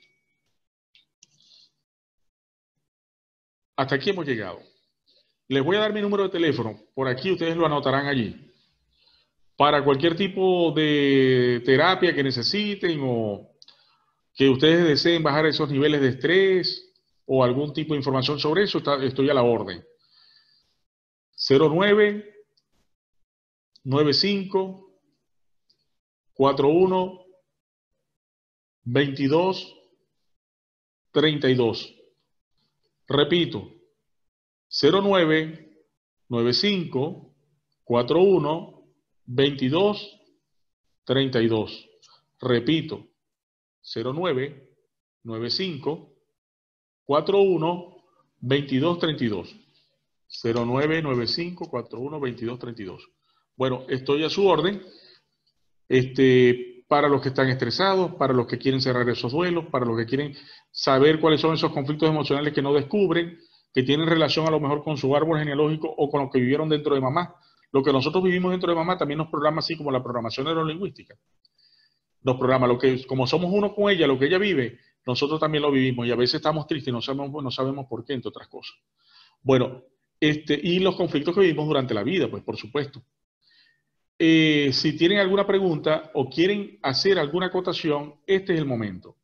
hasta aquí hemos llegado. Les voy a dar mi número de teléfono. Por aquí ustedes lo anotarán allí. Para cualquier tipo de terapia que necesiten o que ustedes deseen bajar esos niveles de estrés o algún tipo de información sobre eso, estoy a la orden. 09 95 41 22 32. Repito, 09 95 41 22 32. Repito, 09 95 41 22 32. 0995 41 22 32. Bueno, estoy a su orden. Para los que están estresados, para los que quieren cerrar esos duelos, para los que quieren saber cuáles son esos conflictos emocionales que no descubren, que tienen relación a lo mejor con su árbol genealógico o con lo que vivieron dentro de mamá. Lo que nosotros vivimos dentro de mamá también nos programa, así como la programación neurolingüística. Nos programa como somos uno con ella, lo que ella vive, nosotros también lo vivimos y a veces estamos tristes y no sabemos por qué, entre otras cosas. Bueno, y los conflictos que vivimos durante la vida, pues por supuesto. Si tienen alguna pregunta o quieren hacer alguna acotación, este es el momento.